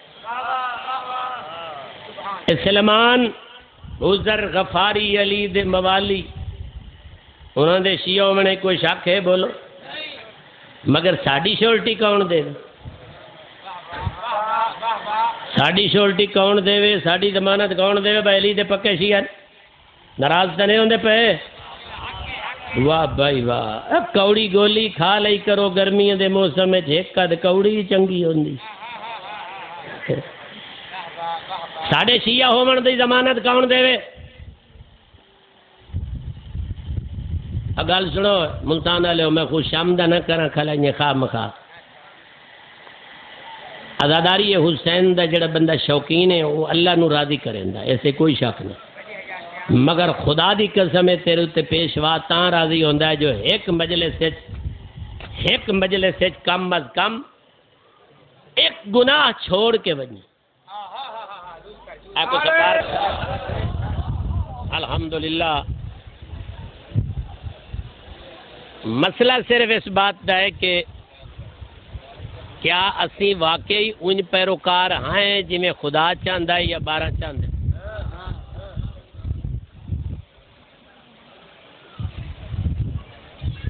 سلیمان حضر غفاری علی دے موالی انہوں دے شیعہ میں کوئی شک ہے بولو مگر ساڑی شورٹی کون دے ساڑی شورٹی کون دے وے ساڑی ضمانت کون دے وے بھائی علی دے پکے شیعہ ناراض تے نہیں ہوندے پے واہ بھائی واہ اب کوڑی گولی کھا لئی کرو گرمی دے موسم میں جھیکا دے کوڑی چنگی ہوندی ساڑھے شیعہ ہومن دی ضمانت کون دے وے اگل سنو ملتان والے میں خوش آمدہ نہ کرا کھلائیں خواہ مخواہ عزاداری حسین دا جڑا بندہ شوقین ہے وہ اللہ نو راضی کریندا ایسے کوئی شک نہیں مگر خدا دی قسم ہے تیرے تے پیشوا تاں راضی ہوندا ہے جو ایک مجلس سے ایک مجلس سے کم از کم ایک گناہ چھوڑ کے ونجے آپ کو سپار الحمدللہ مسئلہ صرف اس بات دا ہے کہ کیا اسی واقعی ان پیروکار ہیں جی میں خدا چاہتا ہے یا بارہ چاہتا ہے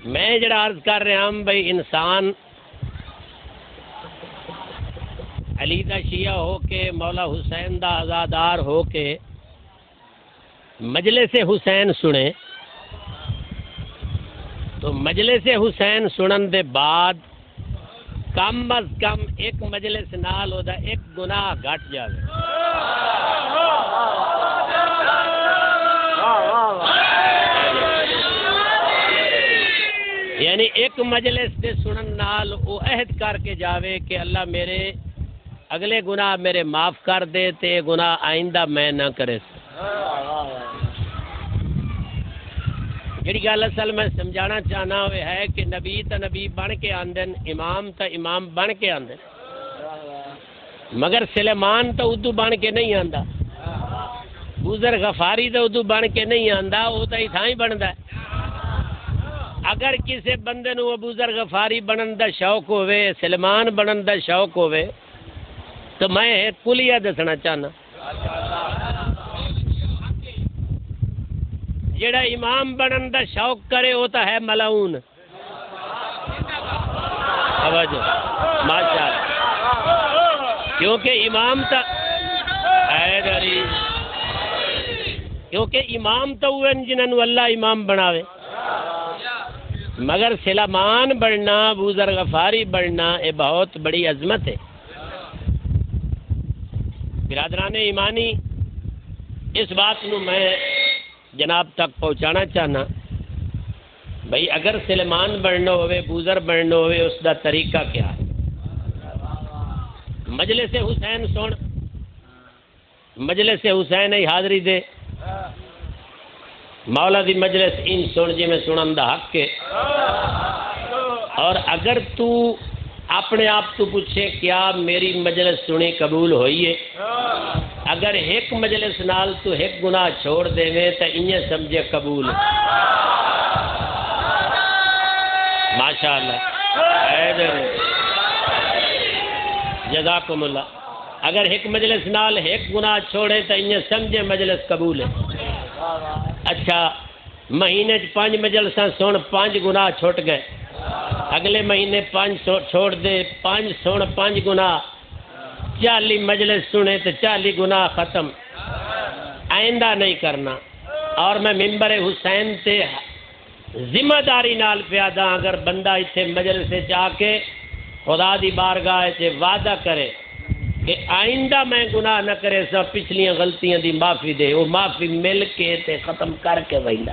میں جڑا عرض کر رہا ہوں بھئی انسان علی دا شیعہ ہو کے مولا حسین دا آزادار ہو کے مجلس حسین سنے تو مجلس حسین سنن دے بعد کم از کم ایک مجلس نال ہودا ایک گناہ گھٹ جاوے. یعنی ایک مجلس دے سنن نال او عہد کر کے جاوے کہ اللہ میرے اگلے گناہ میرے معاف کر دے تے گناہ آئندہ میں نہ کرے. جڑی گل اصل میں سمجھانا چاہنا ہوئے ہے کہ نبی تا نبی بن کے آندن، امام تا امام بن کے آندن، مگر سلیمان تا ادو بن کے نہیں آندا، بوزر غفاری تا ادو بن کے نہیں آندا، وہ تا ہی تھا ہی بندا ہے. اگر کسی بندے نو بوزر غفاری بنن دا شوق ہوئے، سلیمان بنن دا شوق ہوئے تو میں کلیہ دسنا چاہنا، جڑا امام بنن دا شوق کرے وہ تو ہے ملعون. ماشاءاللہ، کیونکہ امام تا حیدری کیونکہ امام تو وہ جنہوں اللہ امام بناوے، مگر سلیمان بننا، بوزر غفاری بننا یہ بہت بڑی عظمت ہے. برادران ایمانی، اس بات نو میں جناب تک پہنچانا چاہنا بھئی اگر سلیمان بننا ہوئے، بوزر بننا ہوئے، اس دا طریقہ کیا ہے؟ مجلس حسین سن، مجلس حسین ہی حاضری دے، مولا دی مجلس ان سن جی میں سنن دا حق کے. اور اگر تو اپنے آپ تو پوچھے کیا میری مجلس سنی قبول ہوئی ہے، اگر ایک مجلس نال تو ایک گناہ چھوڑ دے میں تو انہیں سمجھے قبول ہے. ماشاءاللہ، جزاکم اللہ. اگر ایک مجلس نال ایک گناہ چھوڑے تو انہیں سمجھے مجلس قبول ہے. اچھا، مہینے پانچ مجلساں سن، پانچ گناہ چھوٹ گئے، اگلے مہینے پانچ چھوڑ دے، پانچ سن پانچ گناہ، چالی مجلس سنے تو چالی گناہ ختم، آئندہ نہیں کرنا. اور میں ممبر حسین تے ذمہ داری نال پیادا، اگر بندہ اتنے مجلس سے جا کے خدا دی بارگاہ سے وعدہ کرے کہ آئندہ میں گناہ نہ کرے، سب پچھلیاں غلطیاں دی معافی دے، وہ معافی مل کے تے ختم کر کے وہیلا،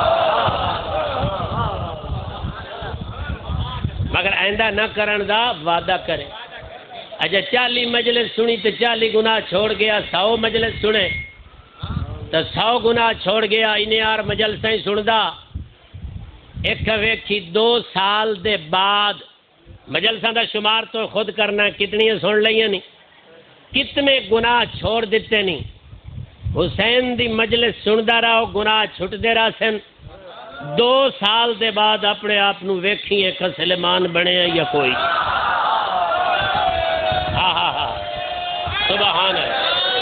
مگر آئندہ نہ کرن دا وعدہ کرے. اچھا، چالی مجلس سنی تو چالی گناہ چھوڑ گیا، سو مجلس سنے تو سو گناہ چھوڑ گیا، انہیں یار مجلسیں ہی سندا. ایک ویکھی دو سال دے بعد مجلساں دا شمار تو خود کرنا، کتنی سن لئیاں نہیں، کتنے گناہ چھوڑ دیتے نہیں. حسین دی مجلس سندا رہو، گناہ چھٹ دے رہا سن. دو سال دے بعد اپنے آپ نو ویکھیے کہ سلیمان بنے یا کوئی. ہاں ہاں ہاں، سبحان ہے.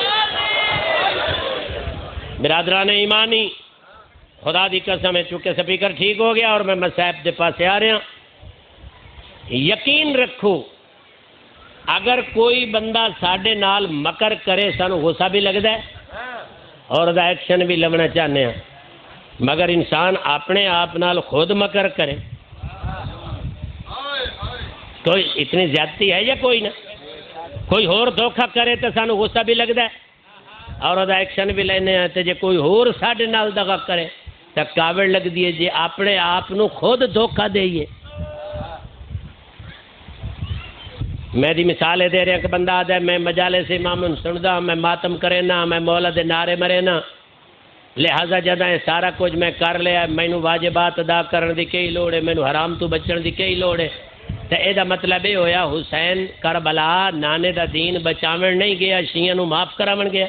برادران ایمانی، خدا دی قسم ہے، چونکہ سپیکر ٹھیک ہو گیا اور میں مصاحب دے پاسے آ رہا ہوں. یقین رکھو اگر کوئی بندہ ساڈے نال مکر کرے سانو غصہ بھی لگتا ہے اور دا ایکشن بھی لونا چاہنے ہیں، مگر انسان اپنے آپ نال خود مکر کرے تو اتنی زیادتی ہے یا کوئی نہ؟ کوئی ہور دھوکھا کرے تو سانو غصہ بھی لگتا ہے اور دا ایکشن بھی لینے ہیں. تو جے کوئی ہور ساڈے نال دغا کرے تو کاوڑ لگ دیے، جے اپنے آپ نو خود دھوکھا دئیے. میں دی مثال دے رہا کہ بندہ آدھا ہے میں مجالس امام سندا، میں ماتم کرے نا، میں مولا دے نعرے مرے نا، لہذا جدہ یہ سارا کچھ میں کر لیا، مینو واجبات ادا کرن دی کئی لوڑ ہے، مینو حرام تو بچن دی کئی لوڑ ہے. تو یہ دا مطلب یہ ہویا حسین کربلا نانے دا دین بچاون نہیں گیا، شیعہ نو معاف کراون گیا.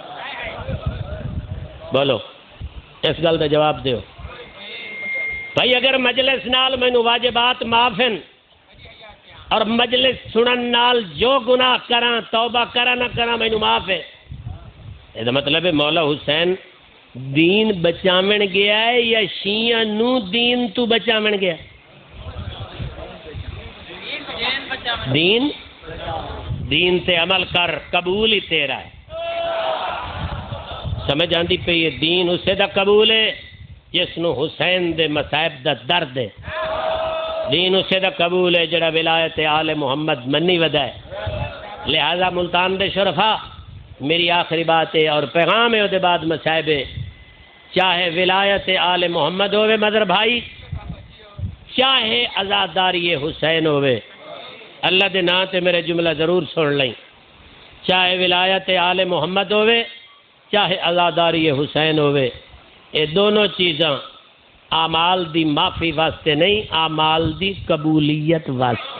بولو اس گل دا جواب دیو بھائی. اگر مجلس نال مینو واجبات معاف ہیں اور مجلس سنن نال جو گناہ کراں توبہ کرا نہ کرا مینو معاف ہے، یہ مطلب ہے مولا حسین دین بچاون گیا ہے یا شیعہ نو دین تو بچاون گیا؟ دین دین تے عمل کر، قبول ہی تیرا ہے۔ سمجھ آندی پہ یہ دین اسے دا قبول ہے جس نو حسین دے مصائب دا درد ہے۔ دین اسے دا قبول ہے جڑا ولایت آل محمد منی ودا ہے۔ لہذا ملتان دے شرفا میری آخری بات ہے اور پیغام ہے دے بعد مصائب ہے، چاہے ولایت آل محمد ہوئے مدر بھائی، چاہے عزاداری حسین ہوئے، اللہ دے نا تے میرے جملہ ضرور سن لیں، چاہے ولایت آل محمد ہوئے چاہے عزاداری حسین ہوئے، یہ دونوں چیزاں اعمال دی معافی واسطے نہیں، اعمال دی قبولیت واسطے۔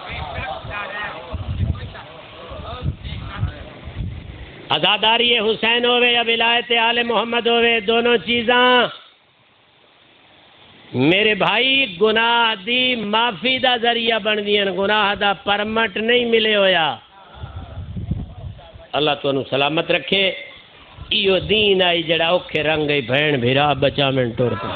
عزاداری حسین ہوئے یا ولایت آل محمد ہوئے، دونوں چیزاں میرے بھائی گناہ دی معافی دا ذریعہ بن دیا، گناہ دا پرمٹ نہیں ملے ہویا۔ اللہ تو انہوں سلامت رکھے۔ ایو دین آئی جڑا اوکھے رنگ گئی بھین بھیرا بچا من ٹور پہ،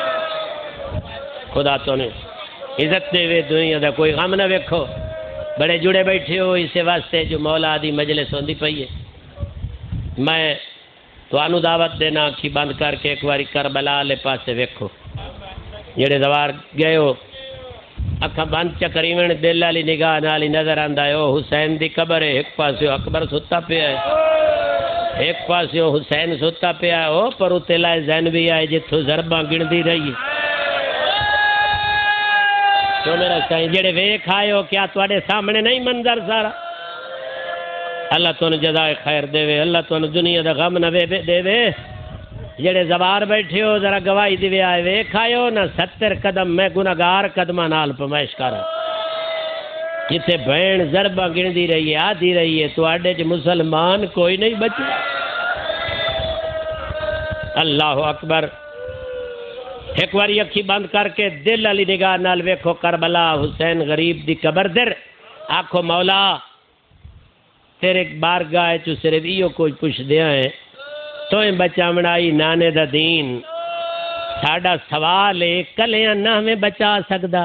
خدا تو نے عزت دے وے دنیا دا کوئی غم نہ ویکھو، بڑے جڑے بیٹھے ہو اسے واسطے جو مولا دی مجلس ہوندی پئی ہے۔ میں تو انو دعوت دینا اکھی بند کر کے ایک واری کربلا لے پاسے ویکھو، جڑے دوار گئے ہو اکھا بند چکریون دل والی نگاہ نالی نظر آندا ہے، او حسین دی قبر ہے، ایک پاسے اکبر ستا پیا ہے، ایک پاسے حسین ستا پیا ہے، او پر اتلا زینبی آئے جتھو ضرباں گندی رہی تو میرا سائیں جڑے ویکھ آئے ہو کیا تواڈے سامنے نہیں منظر سارا؟ اللہ تو نے جزائے خیر دے وے، اللہ تو نے دنیا دا غم نہ دے وے۔ جڑے زوار بیٹھے ہو ذرا گواہی دے آئے ویکھ آئے ہو نہ ستر قدم میں گناہگار قدمہ نال پمائش کر جتھے بہن ضربہ گندی رہی ہے آدھی رہی ہے تواڈے چ مسلمان کوئی نہیں بچے۔ اللہ اکبر۔ ایک باری اکھی بند کر کے دل علی نگاہ نال ویکھو کربلا حسین غریب دی قبر در، آکھو مولا تیرے بارگاہ چ صرف ایو کوئی پوچھ دیا ہے تویں بچا منائی نانے دا دین، ساڈا سوال ہے کلیاں نہ ہمیں بچا سکدا؟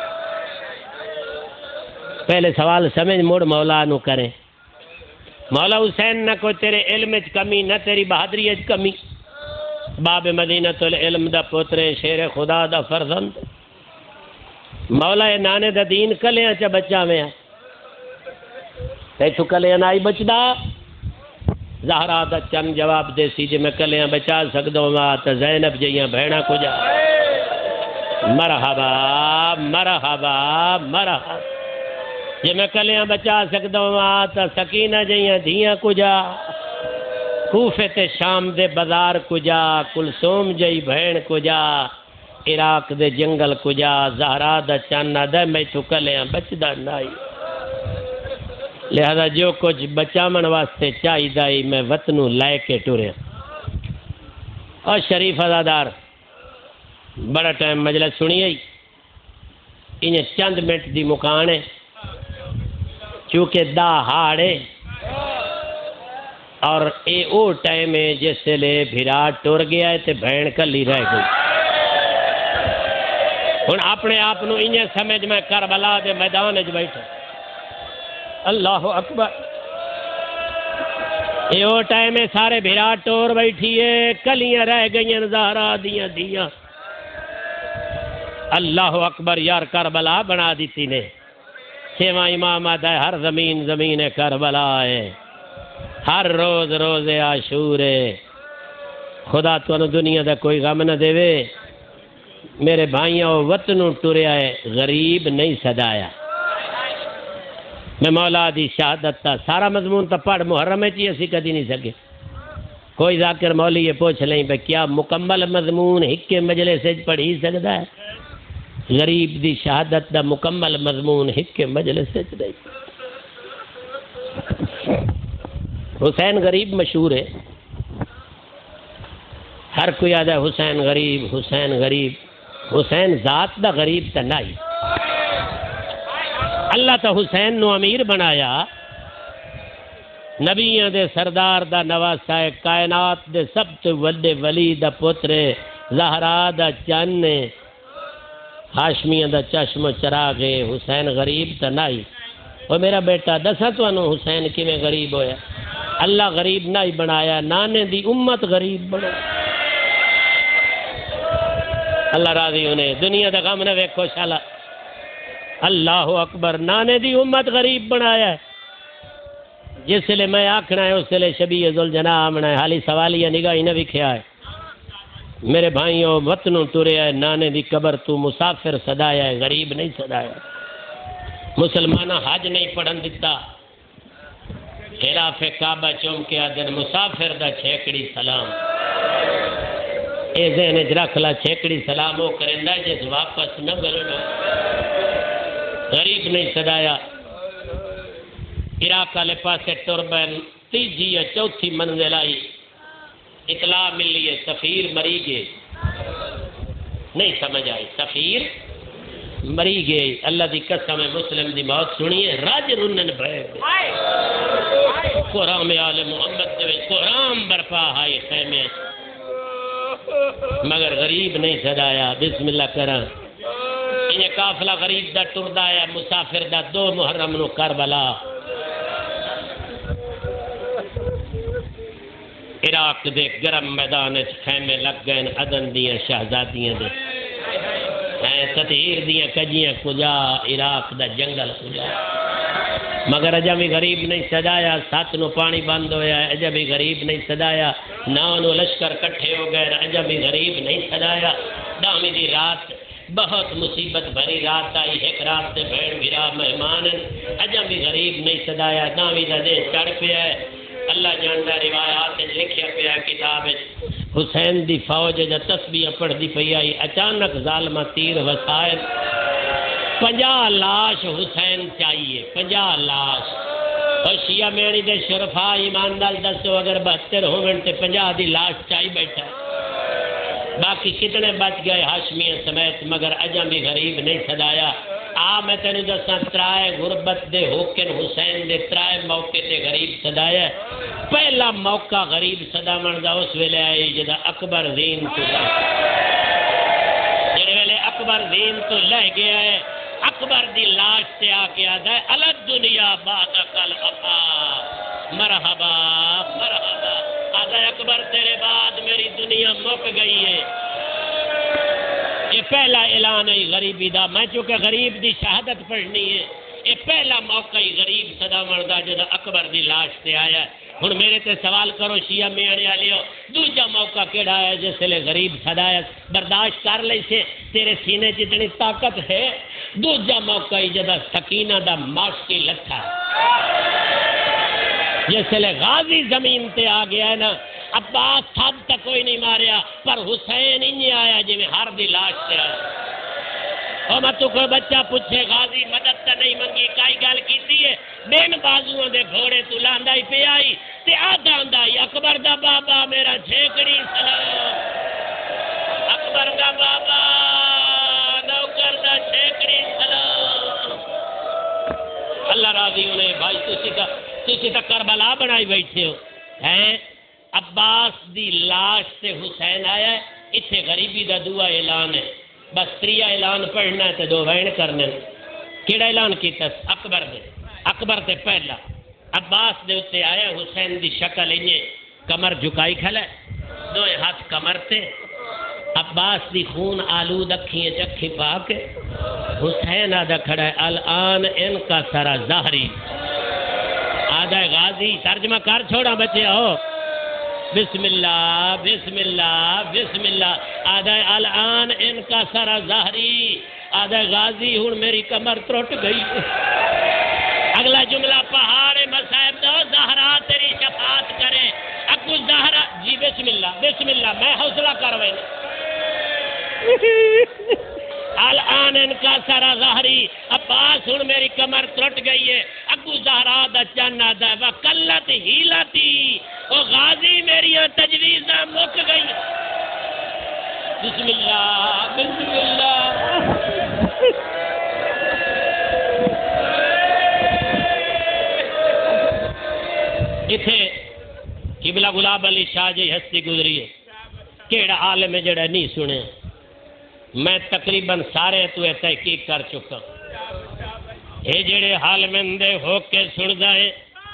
پہلے سوال سمجھ مڑ مولا نو کریں۔ مولا حسین نہ کوئی تیرے علم وچ کمی نہ تیری بہادری وچ کمی، باب مدینۃ العلم دا پوترے شیر خدا دا فرزند، مولا اے نانے دا دین کلیاں چ بچاویں تے تو کلیاں نائی بچدا؟ زہرا دا چند جواب دے سی جے میں کلیاں بچا سکدا ہاں تے زینب جیاں بہناں کو جا۔ مرحبا مرحبا مرحبا۔ جے میں کلیاں بچا سکدا ہاں تے سکینہ جیاں دھیاں کو جا، کوفے تے شام دے بازار کو جا، کلثوم جئی بہن کو جا، عراق دے جنگل کو جا، زہرا دا چند دے میں تو کلیاں بچدا نائی۔ لہذا جو کچھ بچامن واسطے چاہی دائی میں وطنو لائے کے ٹورے۔ اور شریف ازادار بڑا ٹائم مجلس سنی آئی، انہیں چند منٹ دی مکان ہے چونکہ دا ہاڑے اور اے او ٹائم ہے جس لے بھیرا ٹور گیا ہے تے بہن کلی رہ گئی۔ ہن اپنے آپ نو انہیں سمجھ میں کربلا دے میدان وچ بیٹھے۔ اللہ اکبر۔ اے او ٹائم ہے سارے بھیرا ٹور بیٹھیے، کلیاں رہ گئیں زہرا دیاں دیاں۔ اللہ اکبر۔ یار کربلا بنا دیتی نے، چھواں امام آدھا ہے ہر زمین زمین کربلا ہے، ہر روز روز عاشور ہے۔ خدا تو دنیا دا کوئی غم نہ دے وے۔ میرے بھائیوں وطنوں ٹریا ہے، غریب نہیں صدایا۔ میں مولا دی شہادت تا سارا مضمون تا پڑھ محرم ہے چی اسی کدی نہیں سکے۔ کوئی ذاکر مولی یہ پوچھ لیں بھئی کیا مکمل مضمون ہک کے مجلس سے پڑھی سکتا ہے؟ غریب دی شہادت دا مکمل مضمون ہک کے مجلس سے نہیں۔ حسین غریب مشہور ہے، ہر کوئی آدھا حسین غریب حسین غریب، حسین ذات دا غریب تا نہیں۔ اللہ تا حسین نو امیر بنایا، نبیوں دے سردار دا نواسا ہے، کائنات دے سب تو وڈے ولی دا پترے، زہرا دا چن، ہاشمیاں دا چشم و چراغ، حسین غریب تا نہیں۔ وہ میرا بیٹا دسا تانوں حسین کیویں غریب ہویا؟ اللہ غریب نہ ہی بنایا، نانے دی امت غریب بنا۔ اللہ راضی ہونے دنیا دا غم نہ ویکھو شالا۔ اللہ اکبر، نانے دی امت غریب بنایا ہے۔ جس لئے میں آکھنا ہے اس لئے شبیہ ذوالجناح آمنا ہے، حالی سوالیہ نگاہی نہ وکھیا ہے۔ میرے بھائیوں وطنوں تریا ہے، نانے دی قبر تو مسافر صدایا ہے، غریب نہیں صدایا۔ مسلمانہ حج نہیں پڑھن دیتا، خلاف کعبہ چوم کے آدھر مسافر دا چھیکڑی سلام۔ اے ذہن اچ رکھ لا، چھیکڑی سلام ہو کرندہ جس واپس نہ گلو۔ غریب نہیں صدایا۔ عراق والے پاسے ٹربن تیجی یا چوتھی منزل آئی، اطلاع ملی ہے سفیر مری گئے۔ نہیں سمجھ آئی، سفیر مری گئے۔ اللہ دی قسم مسلم دی موت سنیے، راج رنن بھائے قرآن آل محمد دے قرآن برپا ہائی خیمے، مگر غریب نہیں صدایا۔ بسم اللہ کرا یہ قافلہ غریب دا ٹردا ہے، مسافر دا دو محرم نو کربلا۔ عراق دے گرم میدان خیمے لگ گئے، عدن دیاں شہزادیاں دے تطہیر دیاں کجیاں کجا، عراق دا جنگل کجا، مگر اجا بھی غریب نہیں صدایا۔ سات نو پانی بند ہویا ہے، اجا بھی غریب نہیں صدایا۔ نو نو لشکر کٹھے ہو گئے، اجا بھی غریب نہیں صدایا۔ دامی دی رات بہت مصیبت بھری رات آئی، ایک رات سے بھیڑ بھرا مہمان، اجا بھی غریب نہیں صدایا۔ دامی دا دے چڑھ پیا ہے، اللہ جانتا روایات لکھیا پیا کتاب حسین دی فوج جا تسبیح پڑھ دی پئی آئی، اچانک ظالمہ تیر وسائل، پنجا لاش حسین چاہیے، پنجا لاش۔ اور شیعہ میری دے شرفا ایمان دال دسو اگر بہتر ہومن تے پنجا دی لاش چاہی بیٹھا، باقی کتنے بچ گئے ہاشمیہ سمیت، مگر اجاں بھی غریب نہیں صدایا۔ آ میں تینوں دساں ترائے غربت دے ہوکن حسین دے ترائے موقع تے غریب صدایا ہے۔ پہلا موقع غریب صدا مندا اس ویلے آئی جدا اکبر دین تو جڑے ویلے اکبر دین تو لہ گیا ہے، اکبر دی لاش تے آ کے آدھا ہے الگ دنیا بعد کل افا مرحبا مرحبا، آدھا ہے اکبر تیرے بعد میری دنیا مک گئی ہے۔ یہ پہلا اعلان ہے غریبی دا، میں چونکہ غریب دی شہادت پڑھنی ہے، یہ پہلا موقع ہی غریب صدا مردا جدا اکبر دی لاش تے آیا ہے۔ ہن میرے تے سوال کرو شیعہ میانے والیو، دوجا موقع کیڑا ہے جس لے غریب صدایا برداشت کر لے سے تیرے سینے جتنی طاقت ہے؟ دوجا موقع ہی جدا سکینہ دا معاشی لٹھا جس لے غازی زمین تے آ گیا ہے نا، عباس تھب تک کوئی نہیں ماریا پر حسین انہیں آیا جی میں ہر دی لاش سے آیا۔ اور میں تو کوئی بچہ پوچھے غازی مدد تا نہیں منگی، کائی گال کیتی ہے؟ بین بازووں دے گھوڑے تو لاندہ ہی پہ آئی تے آدھا آندہ ہی اکبر دا بابا میرا چھیکڑی سلام، اکبر دا بابا نوکر دا چھیکڑی سلام۔ اللہ راضی ہونے بھائی تسی کا تسی تا کربلا بنائی بیٹھے ہو ہیں؟ عباس دی لاش سے حسین آیا ہے، اتھے غریبی دا دعا اعلان ہے، بس تریا اعلان پڑھنا ہے تے دو وین کرنے۔ کیڑا اعلان کیتا؟ اکبر دے، اکبر تے پہلا عباس دے اتے آیا، حسین دی شکل انجے کمر جھکائی کھلا ہے، دو ہاتھ کمر تے، عباس دی خون آلود اکھیں چکھی پاک، حسین آدھا کھڑا ہے الان ان کا سرا ظاہری، آدھا غازی ترجمہ کر چھوڑا بچے ہو، بسم اللہ بسم اللہ بسم اللہ، آدھا الان ان کا سرا ظاہری، آدھا غازی ہون میری کمر ترٹ گئی۔ اگلا جملہ پہاڑ مصائب دو زہرا تیری شفاعت کرے، اکو زہرا جی بسم اللہ بسم اللہ، میں حوصلہ کروائیں الان ان کا سرا ظاہری، عباس ہن میری کمر ترٹ گئی ہے، اگو زہرا دا چن آدھا وکلت ہیلاتی، او غازی میری تجویزاں مک گئی۔ بسم اللہ بسم اللہ۔ اتھے قبلہ گلاب علی شاہ جی ہستی گزری ہے، کیڑا عالم ہے جڑا نہیں سنے، میں تقریباً سارے تو تحقیق کر چکا، اے جڑے حال مندے ہو کے سن دائیں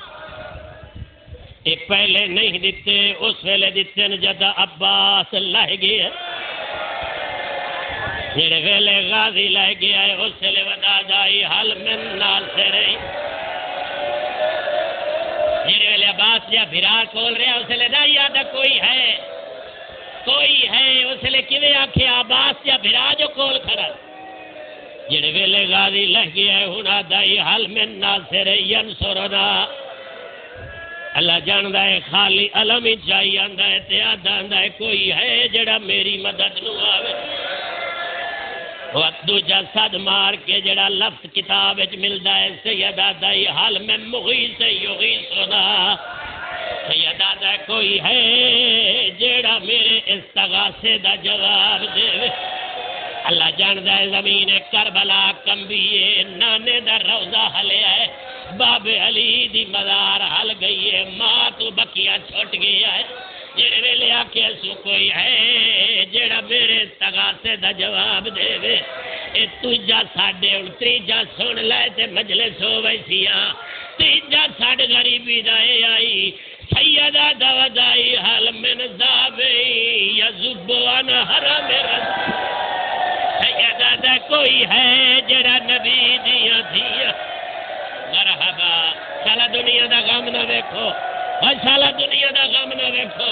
اے پہلے نہیں دیتے اس ویلے دیتے جدا عباس لہ گیا جڑے ویلے غازی لہ گیا ہے اس ویلے ودا دائی حال من نال سے رہی جڑے ویلے عباس جا بھرا کول رہا اس ویلے دائی آدھا کوئی ہے کوئی ہے اس ویلے کیویں آکھے عباس جا بھرا جو کول کھڑا جڑے ویلے غازی لہ گیا ہے ہن دائی حال من نال سے رہی ینصرنا اللہ جاندہ ہے خالی علم ہی چاہیے آندہ ہے تیادہ آندہ ہے کوئی ہے جڑا میری مدد نو آوے وقت دوجہ صد مار کے جڑا لفظ کتاب اچ ملدا ہے سیدہ دائی حال میں مغیث یغیثنا سیدہ دائی کوئی ہے جڑا میرے استغاثے دا جواب دے اللہ جاندہ ہے زمین کربلا کمبیے نانے دا روزہ حلے ہے باب علی دی مزار حل گئی ہے ماں تو بکیا چھوٹ گیا ہے جڑے ویلے آکے سو کوئی ہے جڑا میرے استغاثے دا جواب دے وے اے تجا ساڑے ان تیجا سن لائے تے مجلس ہو ویسیاں تیجا ساڑ غریبی دائے آئی سیدہ دودائی حال من زابئی یزبوان حرم رسول سیدہ دا کوئی ہے جڑا نبی دیا دیا مرحبا سالا دنیا دا غم نہ دیکھو اور سالا دنیا دا غم نہ دیکھو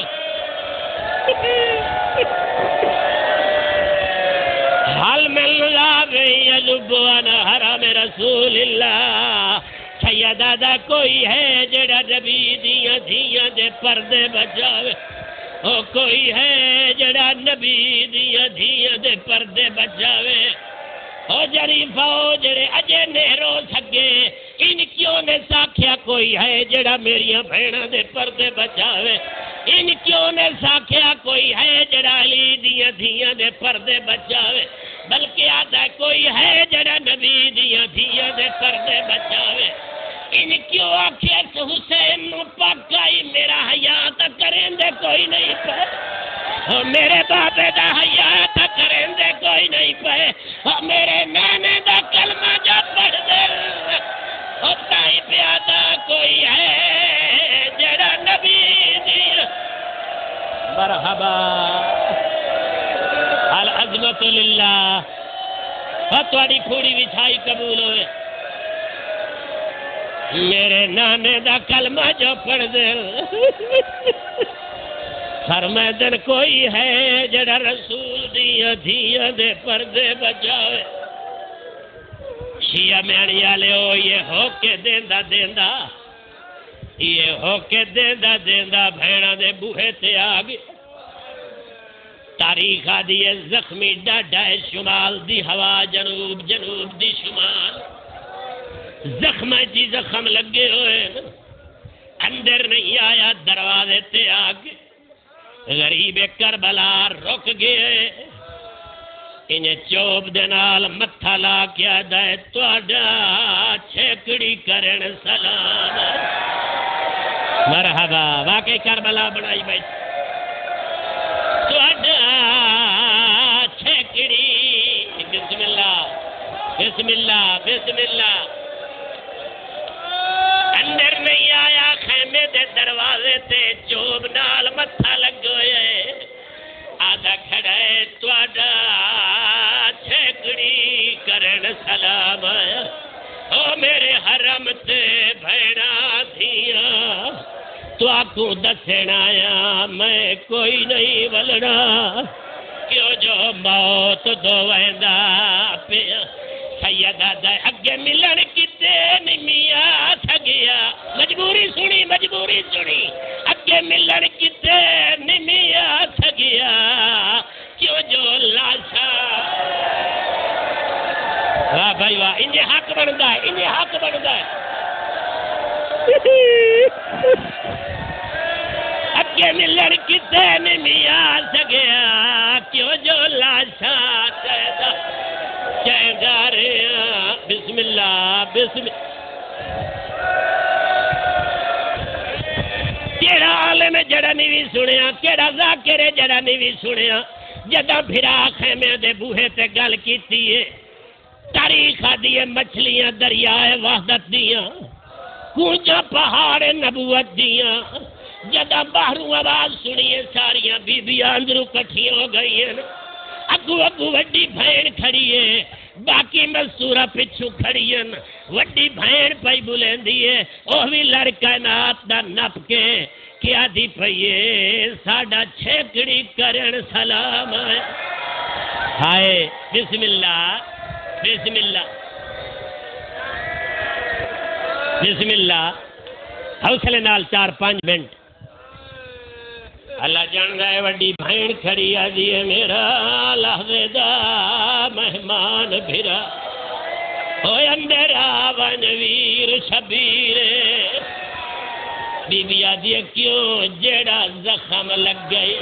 حال من لابی یلبوان حرم رسول اللہ سیدہ دا کوئی ہے جڑا نبی دیا دیا دے پردے بچاوے او کوئی ہے جڑا نبی دیا دیا دے پردے بچاوے او جریفہ او جڑے اجے نہرو سکے ان کیوں نے ساکھیا کوئی ہے جڑا میریاں بھیڑاں دے پردے بچاوے ان کیوں نے ساکھیا کوئی ہے جڑا علی دیاں دھیاں دے پردے بچاوے بلکہ آتا کوئی ہے جڑا نبی دیاں دھیاں دے پردے بچاوے ان کیوں آکھے حسین نو پاکائی میرا حیات کریں دے کوئی نہیں پہ اور میرے بابے دا حیات کریں دے کوئی نہیں پہ اور میرے نانے دا کلمہ جا پڑھ دے ہوتا ہی پیادا کوئی ہے جڑا نبی دی مرحبا العظمت للہ فتواری کھوڑی وچھائی قبول ہوئے میرے نانے دا کلمہ جو پڑھ دے فرمائدن کوئی ہے جڑا رسول دیا دیا دے پردے بچاوے شیعہ میانی آلے ہو یہ ہو کے دیندہ دیندہ یہ ہو کے دیندہ دیندہ بھیڑا دے بوہے تے آگے تاریخ آدھی زخمی ڈاڈا شمال دی ہوا جنوب جنوب دی شمال زخم جی زخم لگے ہوئے اندر نہیں آیا دروازے تے آگے غریب کربلا رک گئے انہیں چوب دنال متھا لا کیا دائے توڑا چھکڑی کرن سلام مرحبا واقعی کربلا بنائی بیٹھ توڑا چھکڑی بسم اللہ بسم اللہ بسم اللہ اندر نہیں آیا خیمے دے دروازے تے چوب نال متھا لگوئے آدھا کھڑے توڑا چھکڑی کرن سلام آیا او میرے حرم تے بھیڑا دھیا تو آکو دسنا آیا میں کوئی نہیں ولڑا کیوں جو موت دو ویندہ پیا سیدہ دے اگے ملن کتے نمیاں تھگیا مجبوری سنی مجبوری سنی اگے ملن کتے نمیاں تھگیا کیوں جو لاشا واہ بھائی واہ انجھے حق بندا ہے انجھے حق بندا ہے اگے ملن کتے نمیاں تھگیا کیوں جو لاشا سیدہ چاہتا رہا بسم اللہ بسم کیڑا عالم جڑا نہیں سنیا کیڑا ذاکر جڑا نہیں سنیا جدہ بھرا خیمے دے بوہے تے گل کیتی ہے تاریخ دیے مچھلیاں دریائے وحدت دیاں کونجا پہاڑ نبوت دیاں جدہ باہروں آواز سنیے ساریاں بی بی اندروں کٹھی ہو گئی ہیں اگو اگو وڈی بھین کھڑی ہے باقی مستورہ پچھو کھڑی ہیں وڈی بھین پئی بلین دیئے اوہی لڑکانات دا نپ کے کیا دی پئیے ساڑا چھیکڑی کرن سلام ہے ہائے بسم اللہ بسم اللہ بسم اللہ حوصلے نال چار پانچ منٹ اللہ جان گئے وڈی بھین کھڑی آجی ہے میرا لحظے دا مہمان بھرا ہوئے اندرا ونویر شبیر بی بی آجی ہے کیوں جیڑا زخم لگ گئی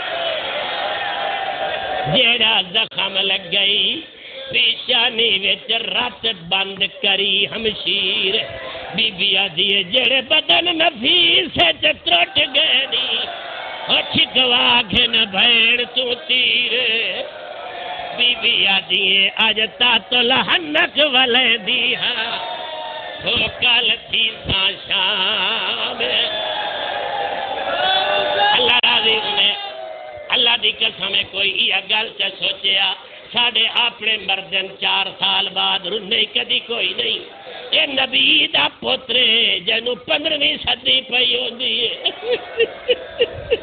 جیڑا زخم لگ گئی پیشانی ویچ رات بند کری ہمشیر بی بی آجی ہے جیڑے بدن نفیس ہے چترٹ گئے نہیں چھکوا گھن بھین تو تیر بی بی آدھی ہے آج تا تو لہنک والے دیا ہو کل تھی سا شام اللہ راضی انہیں اللہ دی قسم کوئی یہ گل سے سوچیا ساڑھے اپنے مردن چار سال بعد رنے کدی کوئی نہیں اے نبی دا پوترے جنو پندرہویں صدی پئی ہوندی ہے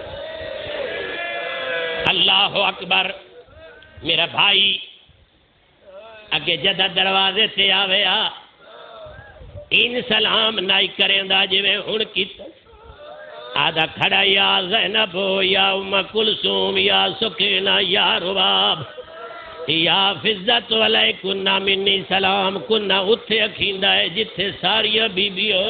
اللہ اکبر میرا بھائی اگے جدہ دروازے تے آویا ان سلام نائی کریں دا جویں ہن کیتا آدھا کھڑا یا زینب یا ام کلثوم یا سکینہ یا رباب یا فزت علیکن منی سلام کنہ اتھے اکھیندہ ہے جتھے ساریاں بی بی ہو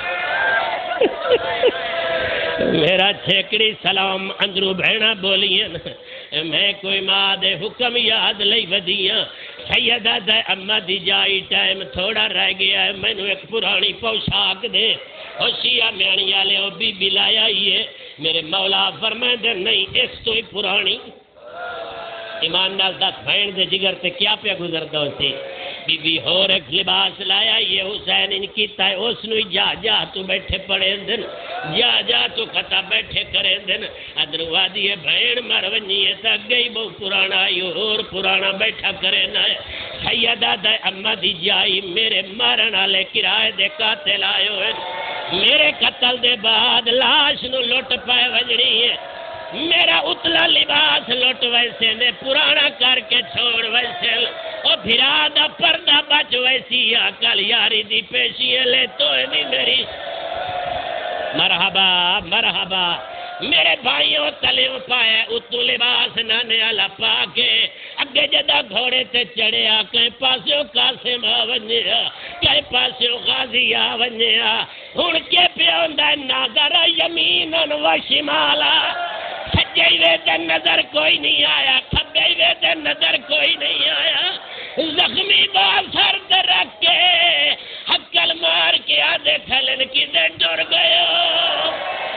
میرا چھیکڑی سلام اندرو بھینا بولیں میں کوئی ماں دے حکم یاد لئی ودیاں سیدہ دے امہ دی جائی ٹائم تھوڑا رہ گیا ہے میں نے ایک پرانی پوشاک دے ہوشیہ میانی آلے ہو بی بی لایا ہی ہے میرے مولا فرمائے دے نہیں اس تو ہی پرانی ایمان نال دس بھین دے جگر تے کیا پہ گزر دو سی بی بی ہور ایک لباس لایا یہ حسین ان کیتا ہے اس نوی جا جا تو بیٹھے پڑے دن جا جا تو خطا بیٹھے کرے دن ادروا دیئے بھین مرونی ہے تا گئی بہو پرانا یہ اور پرانا بیٹھا کرے نہ سیدہ دے امہ دی جائی میرے مارنا لے کرائے دے قاتل آئے ہوئے میرے قتل دے بعد لاش نو لوٹ پائے وجڑی ہے میرا اتلا لباس لوٹ ویسے نے پرانا کر کے چھوڑ ویسے او بھرا دا پردہ بچ ویسی کل یاری دی پیشی لے تو نہیں میری مرحبا مرحبا میرے بھائیوں تلیوں پائے اتو لباس نانے والا پا کے اگے جدا گھوڑے تے چڑھیا کہیں پاسیوں قاسم آونیا کہیں پاسیوں غازی آونیا ہن کے پیوندا ناظر یمینن و شمالا سجے وے تے نظر کوئی نہیں آیا کھبے وے تے نظر کوئی نہیں آیا زخمی بال سر تے رکھ کے حکل مار کے آدھے کھلن کی دے ڈر گئے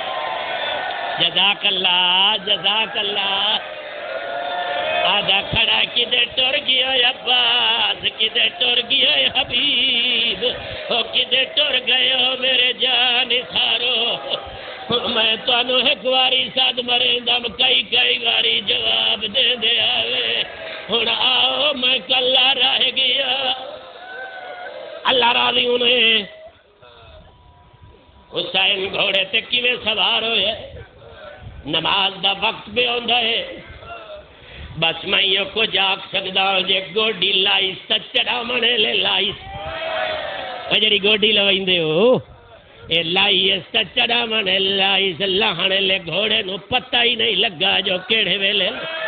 جزاک اللہ جزاک اللہ آدھا کھڑا کی دے ٹر گیا عباس کی دے ٹر گیا حبیب ہو کی دے ٹر گئے ہو میرے جان سارو میں تو انو ایک واری ساتھ مرندم کئی کئی واری جواب دے دے آوے ہن آؤ میں کلہ رہ گیا اللہ راضی انہیں حسین گھوڑے تے کیویں سوار ہوئے نماز دا وقت بھی ہوندہ ہے بس میں یہ کو جاگ سکتا ہوں جے گوڑی لائس تا چڑا منے لے لائس وجری گوڑی لوائندے ہو اے لائس تا چڑا منے لائس لہنے لے گھوڑے نو پتہ ہی نہیں لگا جو کیڑے ویلے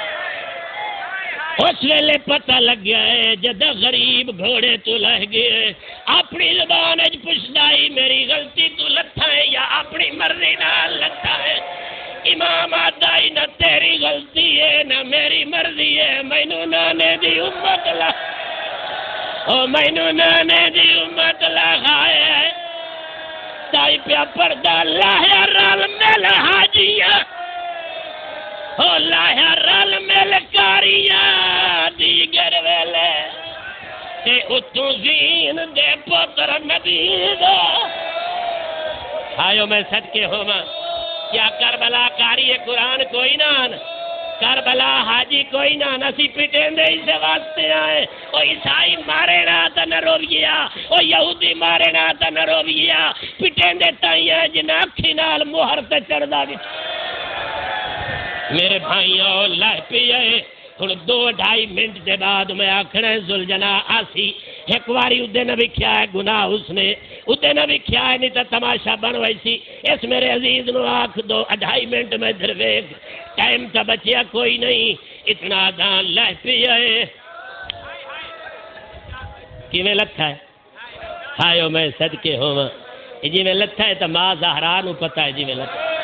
اس ویلے پتہ لگ گیا ہے جدہ غریب گھوڑے تو لہ گئے اپنی زبان اج پشدائی میری غلطی تو لتھا ہے یا اپنی مرضی نہ لتھا ہے امام آدائی نہ تیری غلطی ہے نہ میری مرضی ہے مینو نانے دی امت لا او مینو نانے دی امت لا خائے تائی پیا پردہ لاہیا رال مل حاجیاں او لاہیا رال مل کاریاں دیگر ویلے تے اتوں زین دے پتر نبی دا آئیو میں صدقے ہوما کیا کربلا کاری قرآن کوئی نان کربلا حاجی کوئی نہ نسی پٹیں دے اسے واسطے آئے او عیسائی مارے نا تا نہ رویہ او یہودی مارے نا تا نہ رویہ پٹیں دے تائیاں جنہ اکھی نال مہر تے چڑھ دا گی میرے بھائیوں لہ پیئے ہن دو ڈھائی منٹ دے بعد میں آکھنا زلجنا آسی ایک واری ادھے نہ بھی کیا ہے گناہ اس نے ادھے نہ بھی کیا ہے نہیں تا تماشا بن ویسی اس میرے عزیز نو آکھ دو ڈھائی منٹ میں درویگ ٹائم تا بچیا کوئی نہیں اتنا دان لہ پیئے کی میں لکھا ہے آئیو میں صدقے ہوں جی میں لکھا ہے تا ماں زہرانو پتہ ہے جی میں لکھا ہے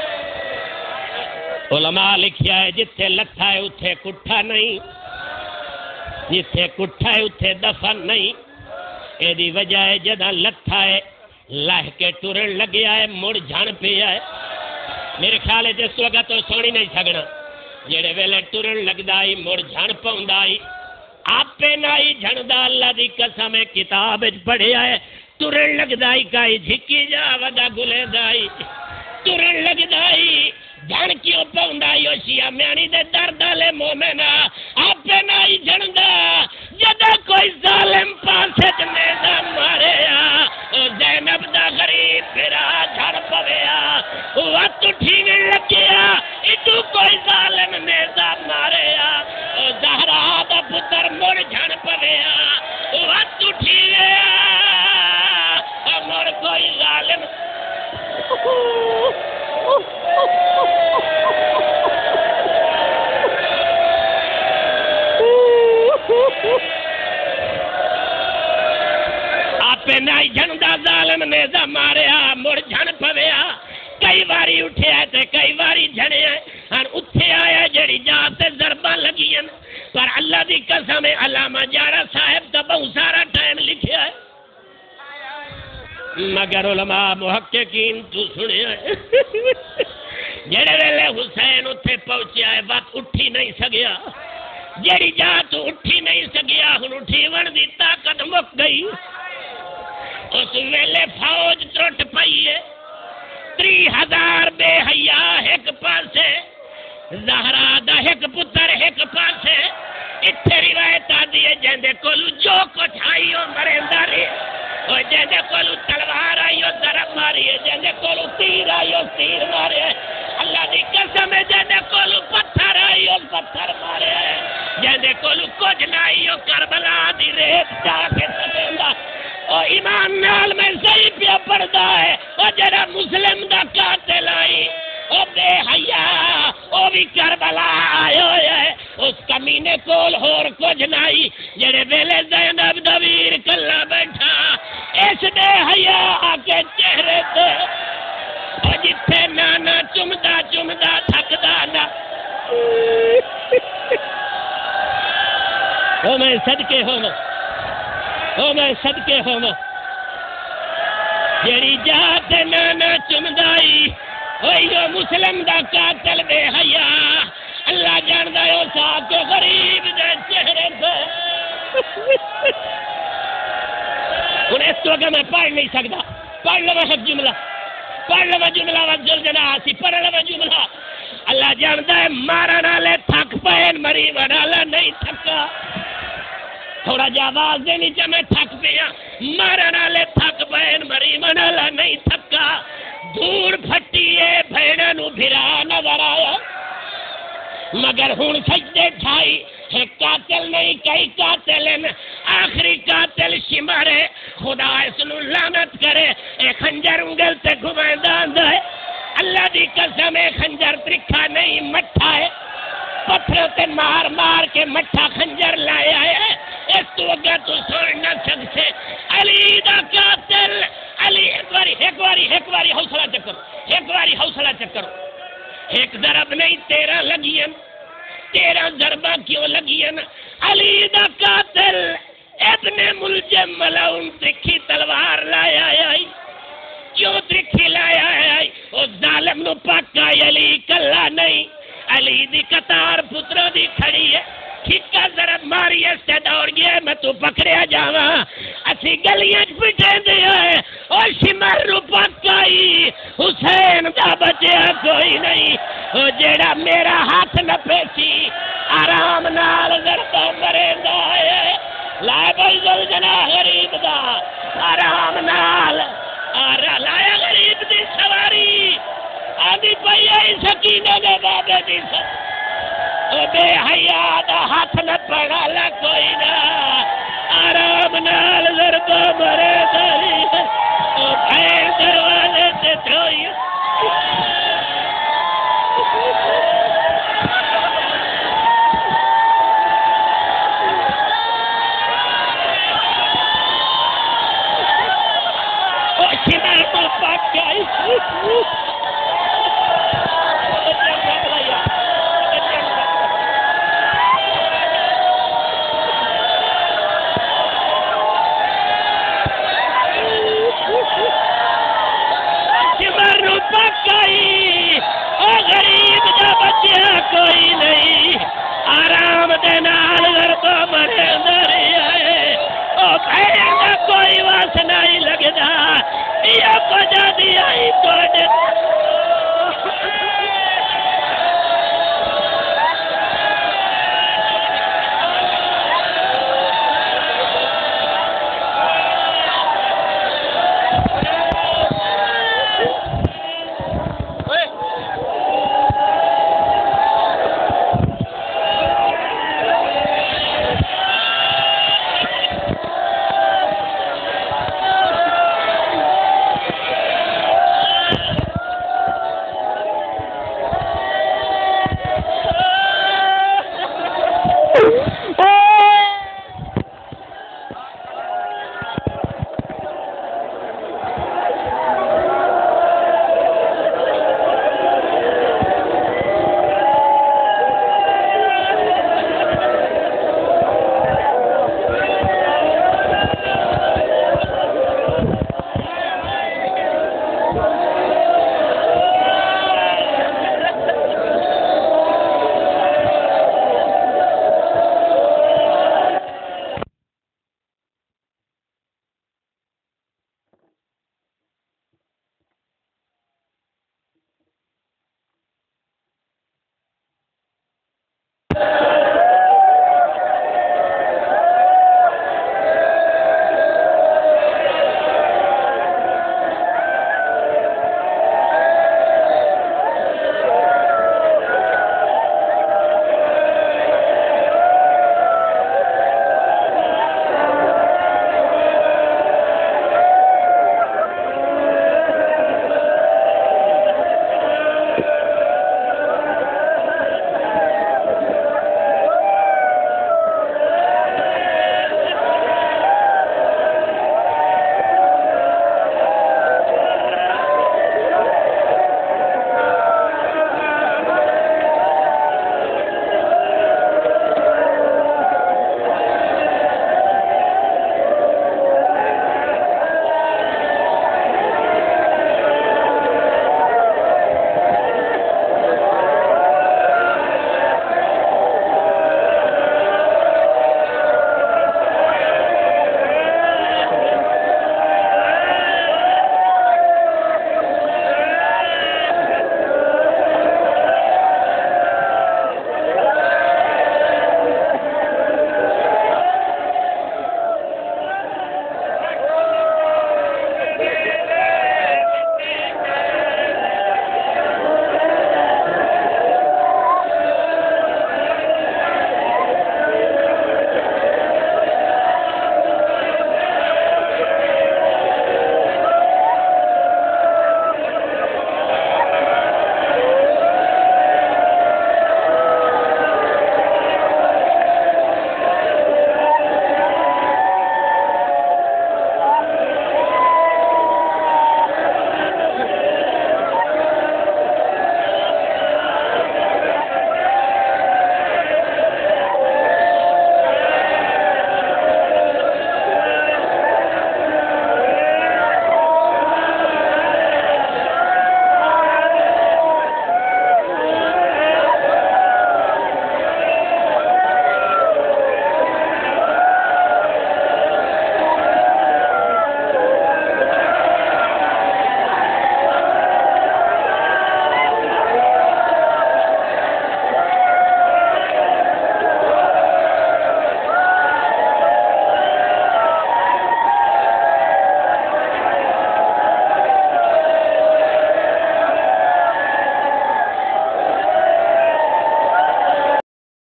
علماء لکھیا ہے جتھے لکھا ہے اتھے کٹھا نہیں جتھے کٹھا ہے اتھے دفن نہیں اے دی وجہ ہے جدہ لکھا ہے لہ کے ٹرن لگیا ہے مڑ جھن پیا ہے میرے خیال ہے جس وقت تو سونی نہیں سکنا جڑے ویلے ٹرن لگدائی مڑ جھن پاؤندائی آپ پہ نائی جھندا اللہ دی قسم کتاب پڑھے آئے ٹرن لگدائی کائی جھکی جا ودا گلے دائی ٹرن لگدائی جھن کیوں پاؤندائی او شیعہ میانی دے دردالے مومنہ آپ پہ نائی جھندا جدہ کوئی ظالم پاسے جنیزہ مارے آ او زینب دا غریب پھرا جھڑ پویا وقت اٹھینے لگیا اتو کوئی ظالم نیزہ مارے آ او زہرہ دا پتر مڑ جھڑ پویا وقت اٹھینے آ مڑ کوئی ظالم آپ پہ نائی جھندا ظالم نیزہ ماریا مڑ جھن پویا کئی باری اٹھے آئے تھے کئی باری جھنے آئے ہن اتھے آیا جڑی جاتے ضربہ لگین پر اللہ دی قسم علامہ جارہ صاحب تا بہت سارا ٹائم لکھے آئے مگر علماء محققین تو سنے آئے جڑے ویلے حسین اتھے پہنچے آئے وقت اٹھی نہیں سگیا جڑی جا تو اٹھی نہیں سگیا ہن اٹھی ون دی طاقت مک گئی اس ویلے فوج ترٹ پئیے تری ہزار بے حیا ایک پاسے زہرا دا ایک پتر ایک پاسے اتھے روایت آدھی ہے جیندے کولو جو کچھ آئی ہو مرندہ رہے اور جیندے کولو تلوار آئی ہو درم ماری ہے جیندے کولو تیر آئی ہو تیر مارے ہے اللہ دی قسم ہے جیندے کولو پتھر آئی ہو پتھر مارے ہے جیندے کولو کچھ نائی ہو کربلا دی ریت جا کے سٹیندہ اور ایمان نال میں صحیح پیا پڑھتا ہے اور جرا مسلم دا قاتل آئی او بے حیا او بھی کربلا آئے ہوئے ہے اس کمینے کول ہور کچھ نائی جڑے ویلے زینب دا ویر کلا بیٹھا اس بے حیا آکے چہرے تے اور جتھے نانا چمدا چمدا تھکدا نا او میں صدقے ہونا او میں صدقے ہونا جڑی جات نانا چمدائی اوہ مسلم دا قاتل بے حیا اللہ جاندہ ہے اس آکے غریب دے چہرے سے انہیں اس وقت میں پڑھ نہیں سکتا پڑھ لو حق جملہ پڑھ لو جملہ وزل جنا آسی پڑھ لو جملہ اللہ جاندہ ہے مارا نالے تھک پہن مری ونالا نہیں تھکا تھوڑا جا آواز دینی چاہ میں تھک پیا مارا نالے تھک پہن مری ونالا نہیں تھکا دور پھٹیے بھیڑا نو بھرا نظر آیا مگر ہون سجدے ٹھائی ایک قاتل نہیں کئی قاتل ہیں آخری قاتل شمارے خدا اس نو لعنت کرے ایک خنجر انگل تے گھمائے داند ہے اللہ دی قسم ایک خنجر ترکھا نہیں مٹھا ہے پتھروں تے مار مار کے مٹھا خنجر لائے آئے اس تو اگا تو سوڑ نہ سکتے علی دا قاتل علی ایک واری ایک واری ایک واری حوصلہ چکر ایک واری حوصلہ چکر ایک ضرب نہیں تیرہ لگین تیرہ ضربہ کیوں لگین علی دا قاتل ابن ملجم ملعون ترکھی تلوار لایا آئی کیوں ترکھی لایا آئی او ظالم نو پاکا علی کلا نہیں علی دی قطار پتروں دی کھڑی ہے ٹھکا ضرب ماری اس سے دوڑ گیا میں تو پکڑیا جاواں اسی گلیاں پٹے دیا ہے او شمر رو پکائی حسین دا بچیا کوئی نہیں او جیڑا میرا ہاتھ نہ پیچی آرام نال ضربہ مریندا ہے لائے بھائی ذل جناح غریب دا آرام نال آرہ لایا غریب دی سواری آدھی پئی آئی سکینہ دے بابے دی سواری او بے حیاء دا ہاتھ نہ پڑا لا کوئی نہ آرام نال ضربہ مرے داری او بھین دروازے سے تھوئی او شمر کو پاک جائی غریب دا بچیا کوئی نہیں آرام دے نال ضربہ مرے دری آئے او بھین دا کوئی واس نہیں لگدا یہ کجا دی آئی کوڈ